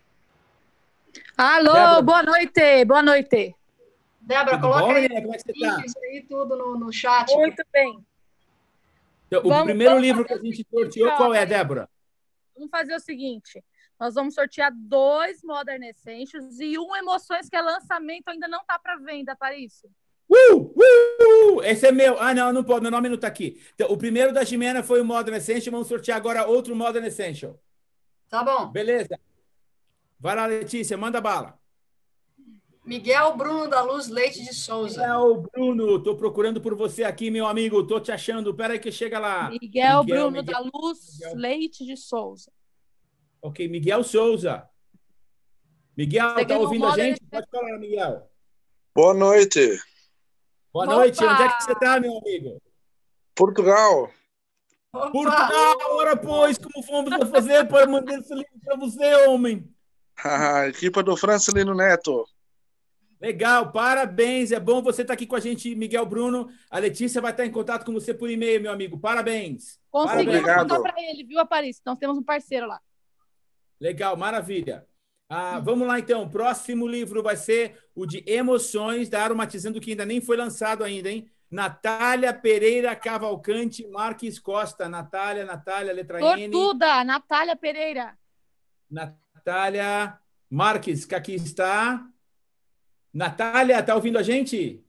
[SPEAKER 5] Alô,
[SPEAKER 1] Débora.
[SPEAKER 5] boa noite, boa noite.
[SPEAKER 2] Débora,
[SPEAKER 1] Tudo
[SPEAKER 2] coloca
[SPEAKER 1] bom,
[SPEAKER 2] aí,
[SPEAKER 1] menina? Como é que você está?
[SPEAKER 2] isso aí tudo no chat.
[SPEAKER 5] Muito bem.
[SPEAKER 1] Então, o primeiro livro que a gente sorteou, qual é, Débora?
[SPEAKER 5] Vamos fazer o seguinte, nós vamos sortear 2 Modern Essentials e um Emoções, que é lançamento, ainda não está para venda, Parício.
[SPEAKER 1] Esse é meu. Ah, não pode, meu nome não está aqui. Então, o primeiro da Jimena foi o Modern Essential, vamos sortear agora outro Modern Essential.
[SPEAKER 2] Tá bom.
[SPEAKER 1] Beleza. Vai lá, Letícia, manda bala.
[SPEAKER 2] Miguel Bruno da Luz Leite de Souza.
[SPEAKER 1] Bruno, estou procurando por você aqui, meu amigo. Estou te achando. Espera aí que chega lá.
[SPEAKER 5] Miguel Bruno da Luz Leite de Souza.
[SPEAKER 1] Ok, Miguel Souza. Miguel,
[SPEAKER 5] Você
[SPEAKER 1] tá
[SPEAKER 5] ganhou
[SPEAKER 1] ouvindo a
[SPEAKER 5] Modern
[SPEAKER 1] gente? Pode falar, Miguel.
[SPEAKER 6] Boa noite.
[SPEAKER 1] Boa
[SPEAKER 5] Opa!
[SPEAKER 1] noite. Onde é que você está, meu amigo?
[SPEAKER 6] Portugal.
[SPEAKER 2] Opa!
[SPEAKER 1] Portugal, ora pois, como fomos a fazer para mandar esse livro para você, homem?
[SPEAKER 6] A equipa do Francelino Neto.
[SPEAKER 1] Legal, parabéns. É bom você estar aqui com a gente, Miguel Bruno. A Letícia vai estar em contato com você por e-mail, meu amigo. Parabéns.
[SPEAKER 5] Conseguimos
[SPEAKER 6] Obrigado.
[SPEAKER 5] contar para ele, viu, Aparício? Nós temos um parceiro lá.
[SPEAKER 1] Legal, maravilha. Vamos lá, então. O próximo livro vai ser o de Emoções, da Aromatizando, que ainda nem foi lançado ainda, hein? Natália Pereira Cavalcante Marques Costa. Natália, letra N.
[SPEAKER 5] Sortuda, Natália Pereira.
[SPEAKER 1] Natália Marques, que aqui está. Natália, tá ouvindo a gente?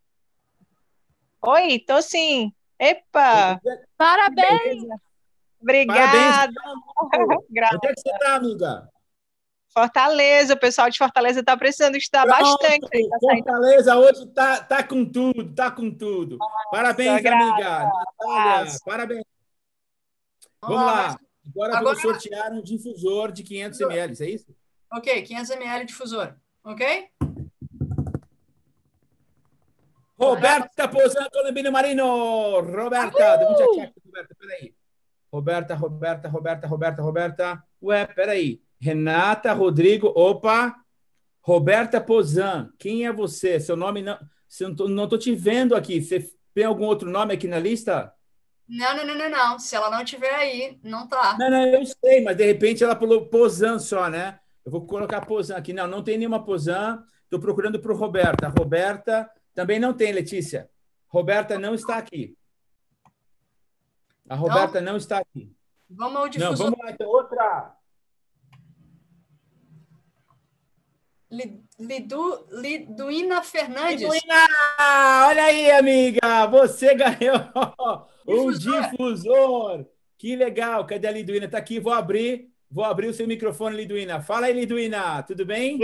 [SPEAKER 7] Oi, tô sim. Epa!
[SPEAKER 5] Parabéns!
[SPEAKER 7] Obrigada!
[SPEAKER 1] Onde é que você está, amiga?
[SPEAKER 7] Fortaleza, o pessoal de Fortaleza está precisando estudar bastante. Tá saindo...
[SPEAKER 1] Fortaleza hoje tá com tudo, tá com tudo. Parabéns, amiga. Natália, parabéns. Vamos lá. Agora vamos sortear um difusor de 500 ml, é isso?
[SPEAKER 2] Ok, 500 ml difusor. Ok?
[SPEAKER 1] Roberta Pozan, Colombino Marino. Roberta, dá um tchau, Roberta, peraí. Roberta. Ué, peraí. Renata, Rodrigo, opa. Roberta Pozan, quem é você? Seu nome não... Não estou te vendo aqui. Você tem algum outro nome aqui na lista?
[SPEAKER 2] Não. Se ela não tiver aí, não tá.
[SPEAKER 1] Não, eu sei, mas de repente ela pulou Pozan só, né? Eu vou colocar Pozan aqui. Não tem nenhuma Pozan. Estou procurando para o Roberta. Roberta também não tem, Letícia. Roberta não está aqui. A Roberta não está aqui.
[SPEAKER 2] Vamos ao difusor.
[SPEAKER 1] Não, vamos lá, então, outra.
[SPEAKER 2] Liduína Fernandes.
[SPEAKER 1] Liduína! Olha aí, amiga! Você ganhou um difusor! Que legal! Cadê a Liduína? Está aqui, vou abrir o seu microfone, Liduína. Fala aí, Liduína, tudo bem?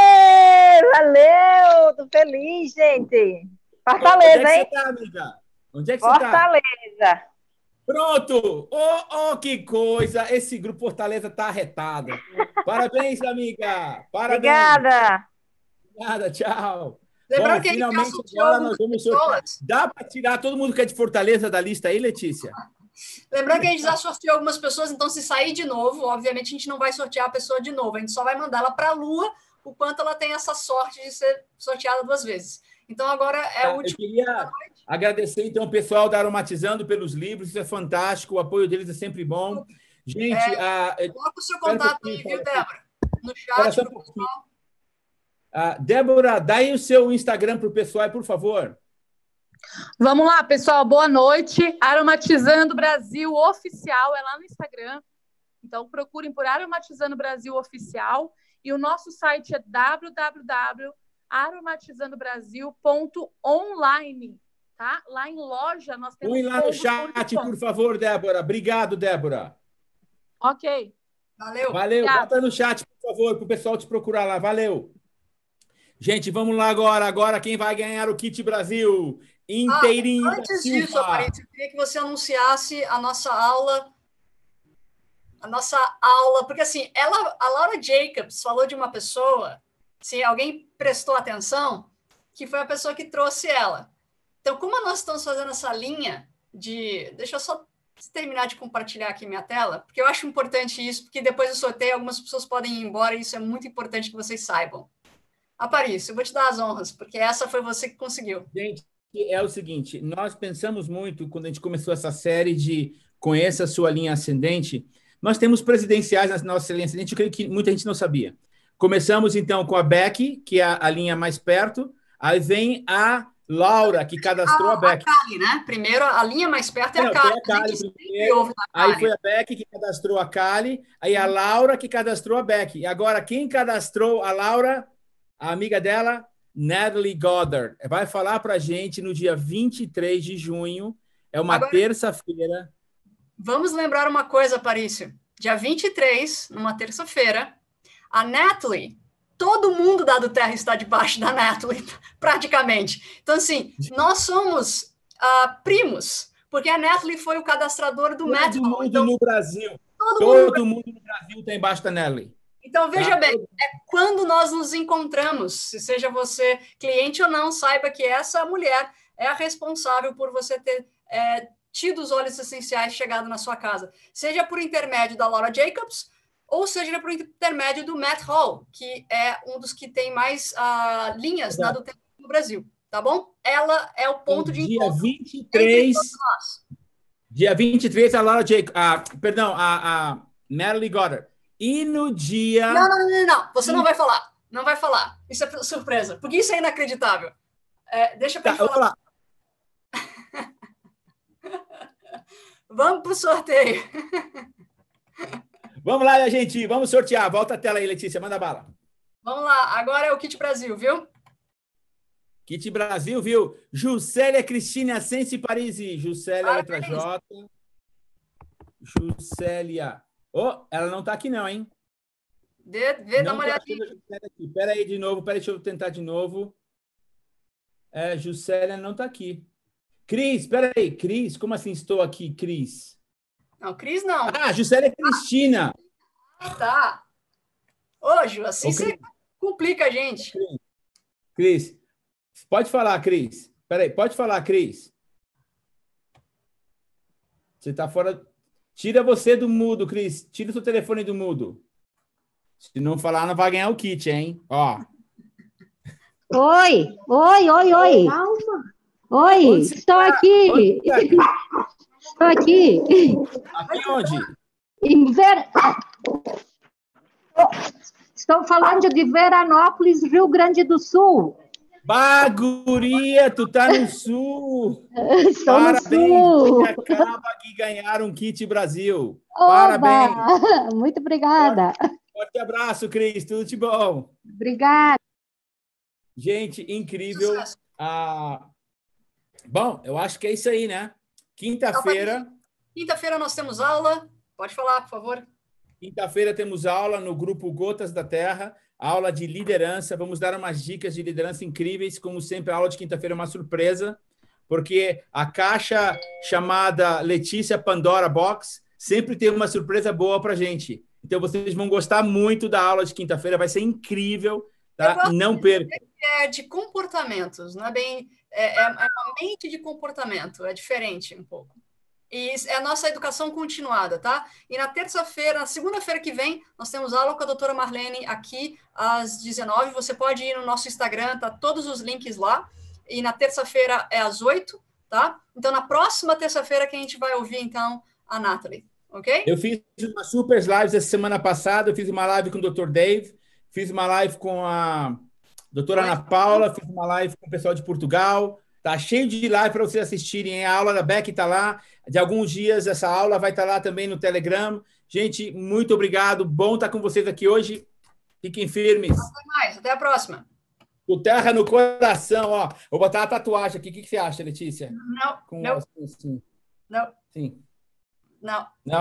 [SPEAKER 8] Valeu! Tô feliz, gente! Fortaleza,
[SPEAKER 1] hein? Onde é que
[SPEAKER 8] hein?
[SPEAKER 1] você tá, amiga? Onde é que você tá?
[SPEAKER 8] Fortaleza!
[SPEAKER 1] Pronto! Que coisa! Esse grupo Fortaleza tá arretado. Parabéns, amiga! Parabéns! Obrigada, tchau!
[SPEAKER 2] Lembrando que
[SPEAKER 1] finalmente agora nós vamos sortear. Dá para tirar todo mundo que é de Fortaleza da lista aí, Letícia?
[SPEAKER 2] Lembrando que a gente já sorteou algumas pessoas, então se sair de novo, obviamente a gente não vai sortear a pessoa de novo, a gente só vai mandar ela para a Lua, o quanto ela tem essa sorte de ser sorteada 2 vezes. Então agora é o último.
[SPEAKER 1] Eu queria agradecer então o pessoal da Aromatizando pelos livros, isso é fantástico, o apoio deles é sempre bom. Gente,
[SPEAKER 2] coloca o seu contato aí, viu, Débora? No chat pro pessoal.
[SPEAKER 1] Débora, dá aí o seu Instagram para o pessoal, por favor.
[SPEAKER 5] Vamos lá, pessoal. Boa noite. Aromatizando Brasil Oficial é lá no Instagram. Então, procurem por Aromatizando Brasil Oficial. E o nosso site é www.aromatizandobrasil.online. Tá? Lá em loja nós temos...
[SPEAKER 1] Põe lá no chat, por favor, Débora. Obrigado, Débora.
[SPEAKER 5] Ok.
[SPEAKER 2] Valeu.
[SPEAKER 1] Bota no chat, por favor, para o pessoal te procurar lá. Valeu. Gente, vamos lá agora. Agora quem vai ganhar o kit Brasil? Inteirinho da
[SPEAKER 2] Antes
[SPEAKER 1] Silva.
[SPEAKER 2] disso, Aparício, eu queria que você anunciasse a nossa aula, porque assim, a Laura Jacobs falou de uma pessoa, se alguém prestou atenção, que foi a pessoa que trouxe ela. Então, como nós estamos fazendo essa linha de... Deixa eu só terminar de compartilhar aqui minha tela, porque eu acho importante isso, porque depois do sorteio algumas pessoas podem ir embora e isso é muito importante que vocês saibam. Aparício, eu vou te dar as honras, porque essa foi você que conseguiu.
[SPEAKER 1] Gente, é o seguinte, nós pensamos muito, quando a gente começou essa série de Conheça a Sua Linha Ascendente, nós temos presidenciais na nossa linha ascendente, eu creio que muita gente não sabia. Começamos, então, com a Becky, que é a linha mais perto, aí vem a Laura, que cadastrou a Becky.
[SPEAKER 2] A Kali, né? Primeiro, a linha mais perto é a Kali.
[SPEAKER 1] Aí foi a Becky que cadastrou a Kali, aí a Laura que cadastrou a Becky. E agora, quem cadastrou a Laura? A amiga dela, Natalie Goddard. Vai falar para a gente no dia 23 de junho, é uma terça-feira.
[SPEAKER 2] Vamos lembrar uma coisa, Aparício. Dia 23, numa terça-feira, a Natalie, todo mundo da do Terra está debaixo da Natalie, praticamente. Então, assim, nós somos primos, porque a Natalie foi o cadastrador do Matt Hall.
[SPEAKER 1] Todo mundo no Brasil. Todo mundo no Brasil está embaixo da Natalie.
[SPEAKER 2] Então, veja bem, é quando nós nos encontramos, se seja você cliente ou não, saiba que essa mulher é a responsável por você ter tido os óleos essenciais chegado na sua casa, seja por intermédio da Laura Jacobs, ou seja por intermédio do Matt Hall, que é um dos que tem mais linhas na do tempo no Brasil, tá bom? Ela é o ponto de encontro.
[SPEAKER 1] Dia 23, a Laura Jacobs, a Natalie Goddard. E no dia...
[SPEAKER 2] Não. Você não vai falar. Não vai falar. Isso é surpresa. Porque isso é inacreditável. Deixa pra gente falar. Vamos pro sorteio.
[SPEAKER 1] Vamos lá, gente. Vamos sortear. Volta a tela aí, Letícia. Manda bala.
[SPEAKER 2] Vamos lá. Agora é o Kit Brasil, viu?
[SPEAKER 1] Kit Brasil, viu? Juscelia Cristina Ascensi Parisi. Juscelia, letra J. Juscelia... ela não está aqui não, hein?
[SPEAKER 2] Dá uma olhadinha.
[SPEAKER 1] Espera aí de novo, deixa eu tentar de novo. Juscelia não está aqui. Cris, espera aí. Cris, como assim estou aqui, Cris?
[SPEAKER 2] Não, Cris não.
[SPEAKER 1] Juscelia Cristina.
[SPEAKER 2] Tá. Ô, Ju, assim você complica a gente.
[SPEAKER 1] Cris, pode falar, Cris. Espera aí, pode falar, Cris. Você está fora... Tira você do mudo, Cris. Tira o seu telefone do mudo. Se não falar, não vai ganhar o kit, hein? Ó.
[SPEAKER 9] Oi.
[SPEAKER 1] Calma.
[SPEAKER 9] Oi, estou aqui. Estou aqui.
[SPEAKER 1] Aqui onde?
[SPEAKER 9] Estou falando de Veranópolis, Rio Grande do Sul.
[SPEAKER 1] Baguria, tu tá no sul.
[SPEAKER 9] Parabéns.
[SPEAKER 1] Você acaba de ganhar um kit Brasil.
[SPEAKER 9] Oba!
[SPEAKER 1] Parabéns.
[SPEAKER 9] Muito obrigada.
[SPEAKER 1] Forte abraço, Cris. Tudo de bom.
[SPEAKER 9] Obrigada.
[SPEAKER 1] Gente, incrível. Bom, eu acho que é isso aí, né? Quinta-feira.
[SPEAKER 2] Quinta-feira nós temos aula. Pode falar, por favor.
[SPEAKER 1] Quinta-feira temos aula no grupo Gotas da Terra. Aula de liderança, vamos dar umas dicas de liderança incríveis, como sempre a aula de quinta-feira é uma surpresa, porque a caixa chamada Letícia Pandora Box sempre tem uma surpresa boa para gente. Então vocês vão gostar muito da aula de quinta-feira, vai ser incrível, tá? Não perca.
[SPEAKER 2] É de comportamentos, não é bem... É uma mente de comportamento, é diferente um pouco. E é a nossa educação continuada, tá? E na terça-feira, na segunda-feira que vem, nós temos aula com a doutora Marlene aqui às 19h. Você pode ir no nosso Instagram, tá todos os links lá. E na terça-feira é às 8h, tá? Então, na próxima terça-feira que a gente vai ouvir, então, a Natalie, ok?
[SPEAKER 1] Eu fiz uma super live essa semana passada, eu fiz uma live com o Dr. Dave, fiz uma live com a doutora Ana Paula, fiz uma live com o pessoal de Portugal. Tá cheio de live para vocês assistirem. A aula da Becky está lá. De alguns dias, essa aula vai estar lá também no Telegram. Gente, muito obrigado. Bom estar com vocês aqui hoje. Fiquem firmes.
[SPEAKER 2] Até mais. Até a próxima.
[SPEAKER 1] O terra no coração, ó. Vou botar a tatuagem aqui. O que você acha, Letícia?
[SPEAKER 2] Não.
[SPEAKER 1] Assim.
[SPEAKER 2] Não.
[SPEAKER 1] Sim.
[SPEAKER 2] Não.
[SPEAKER 1] Não.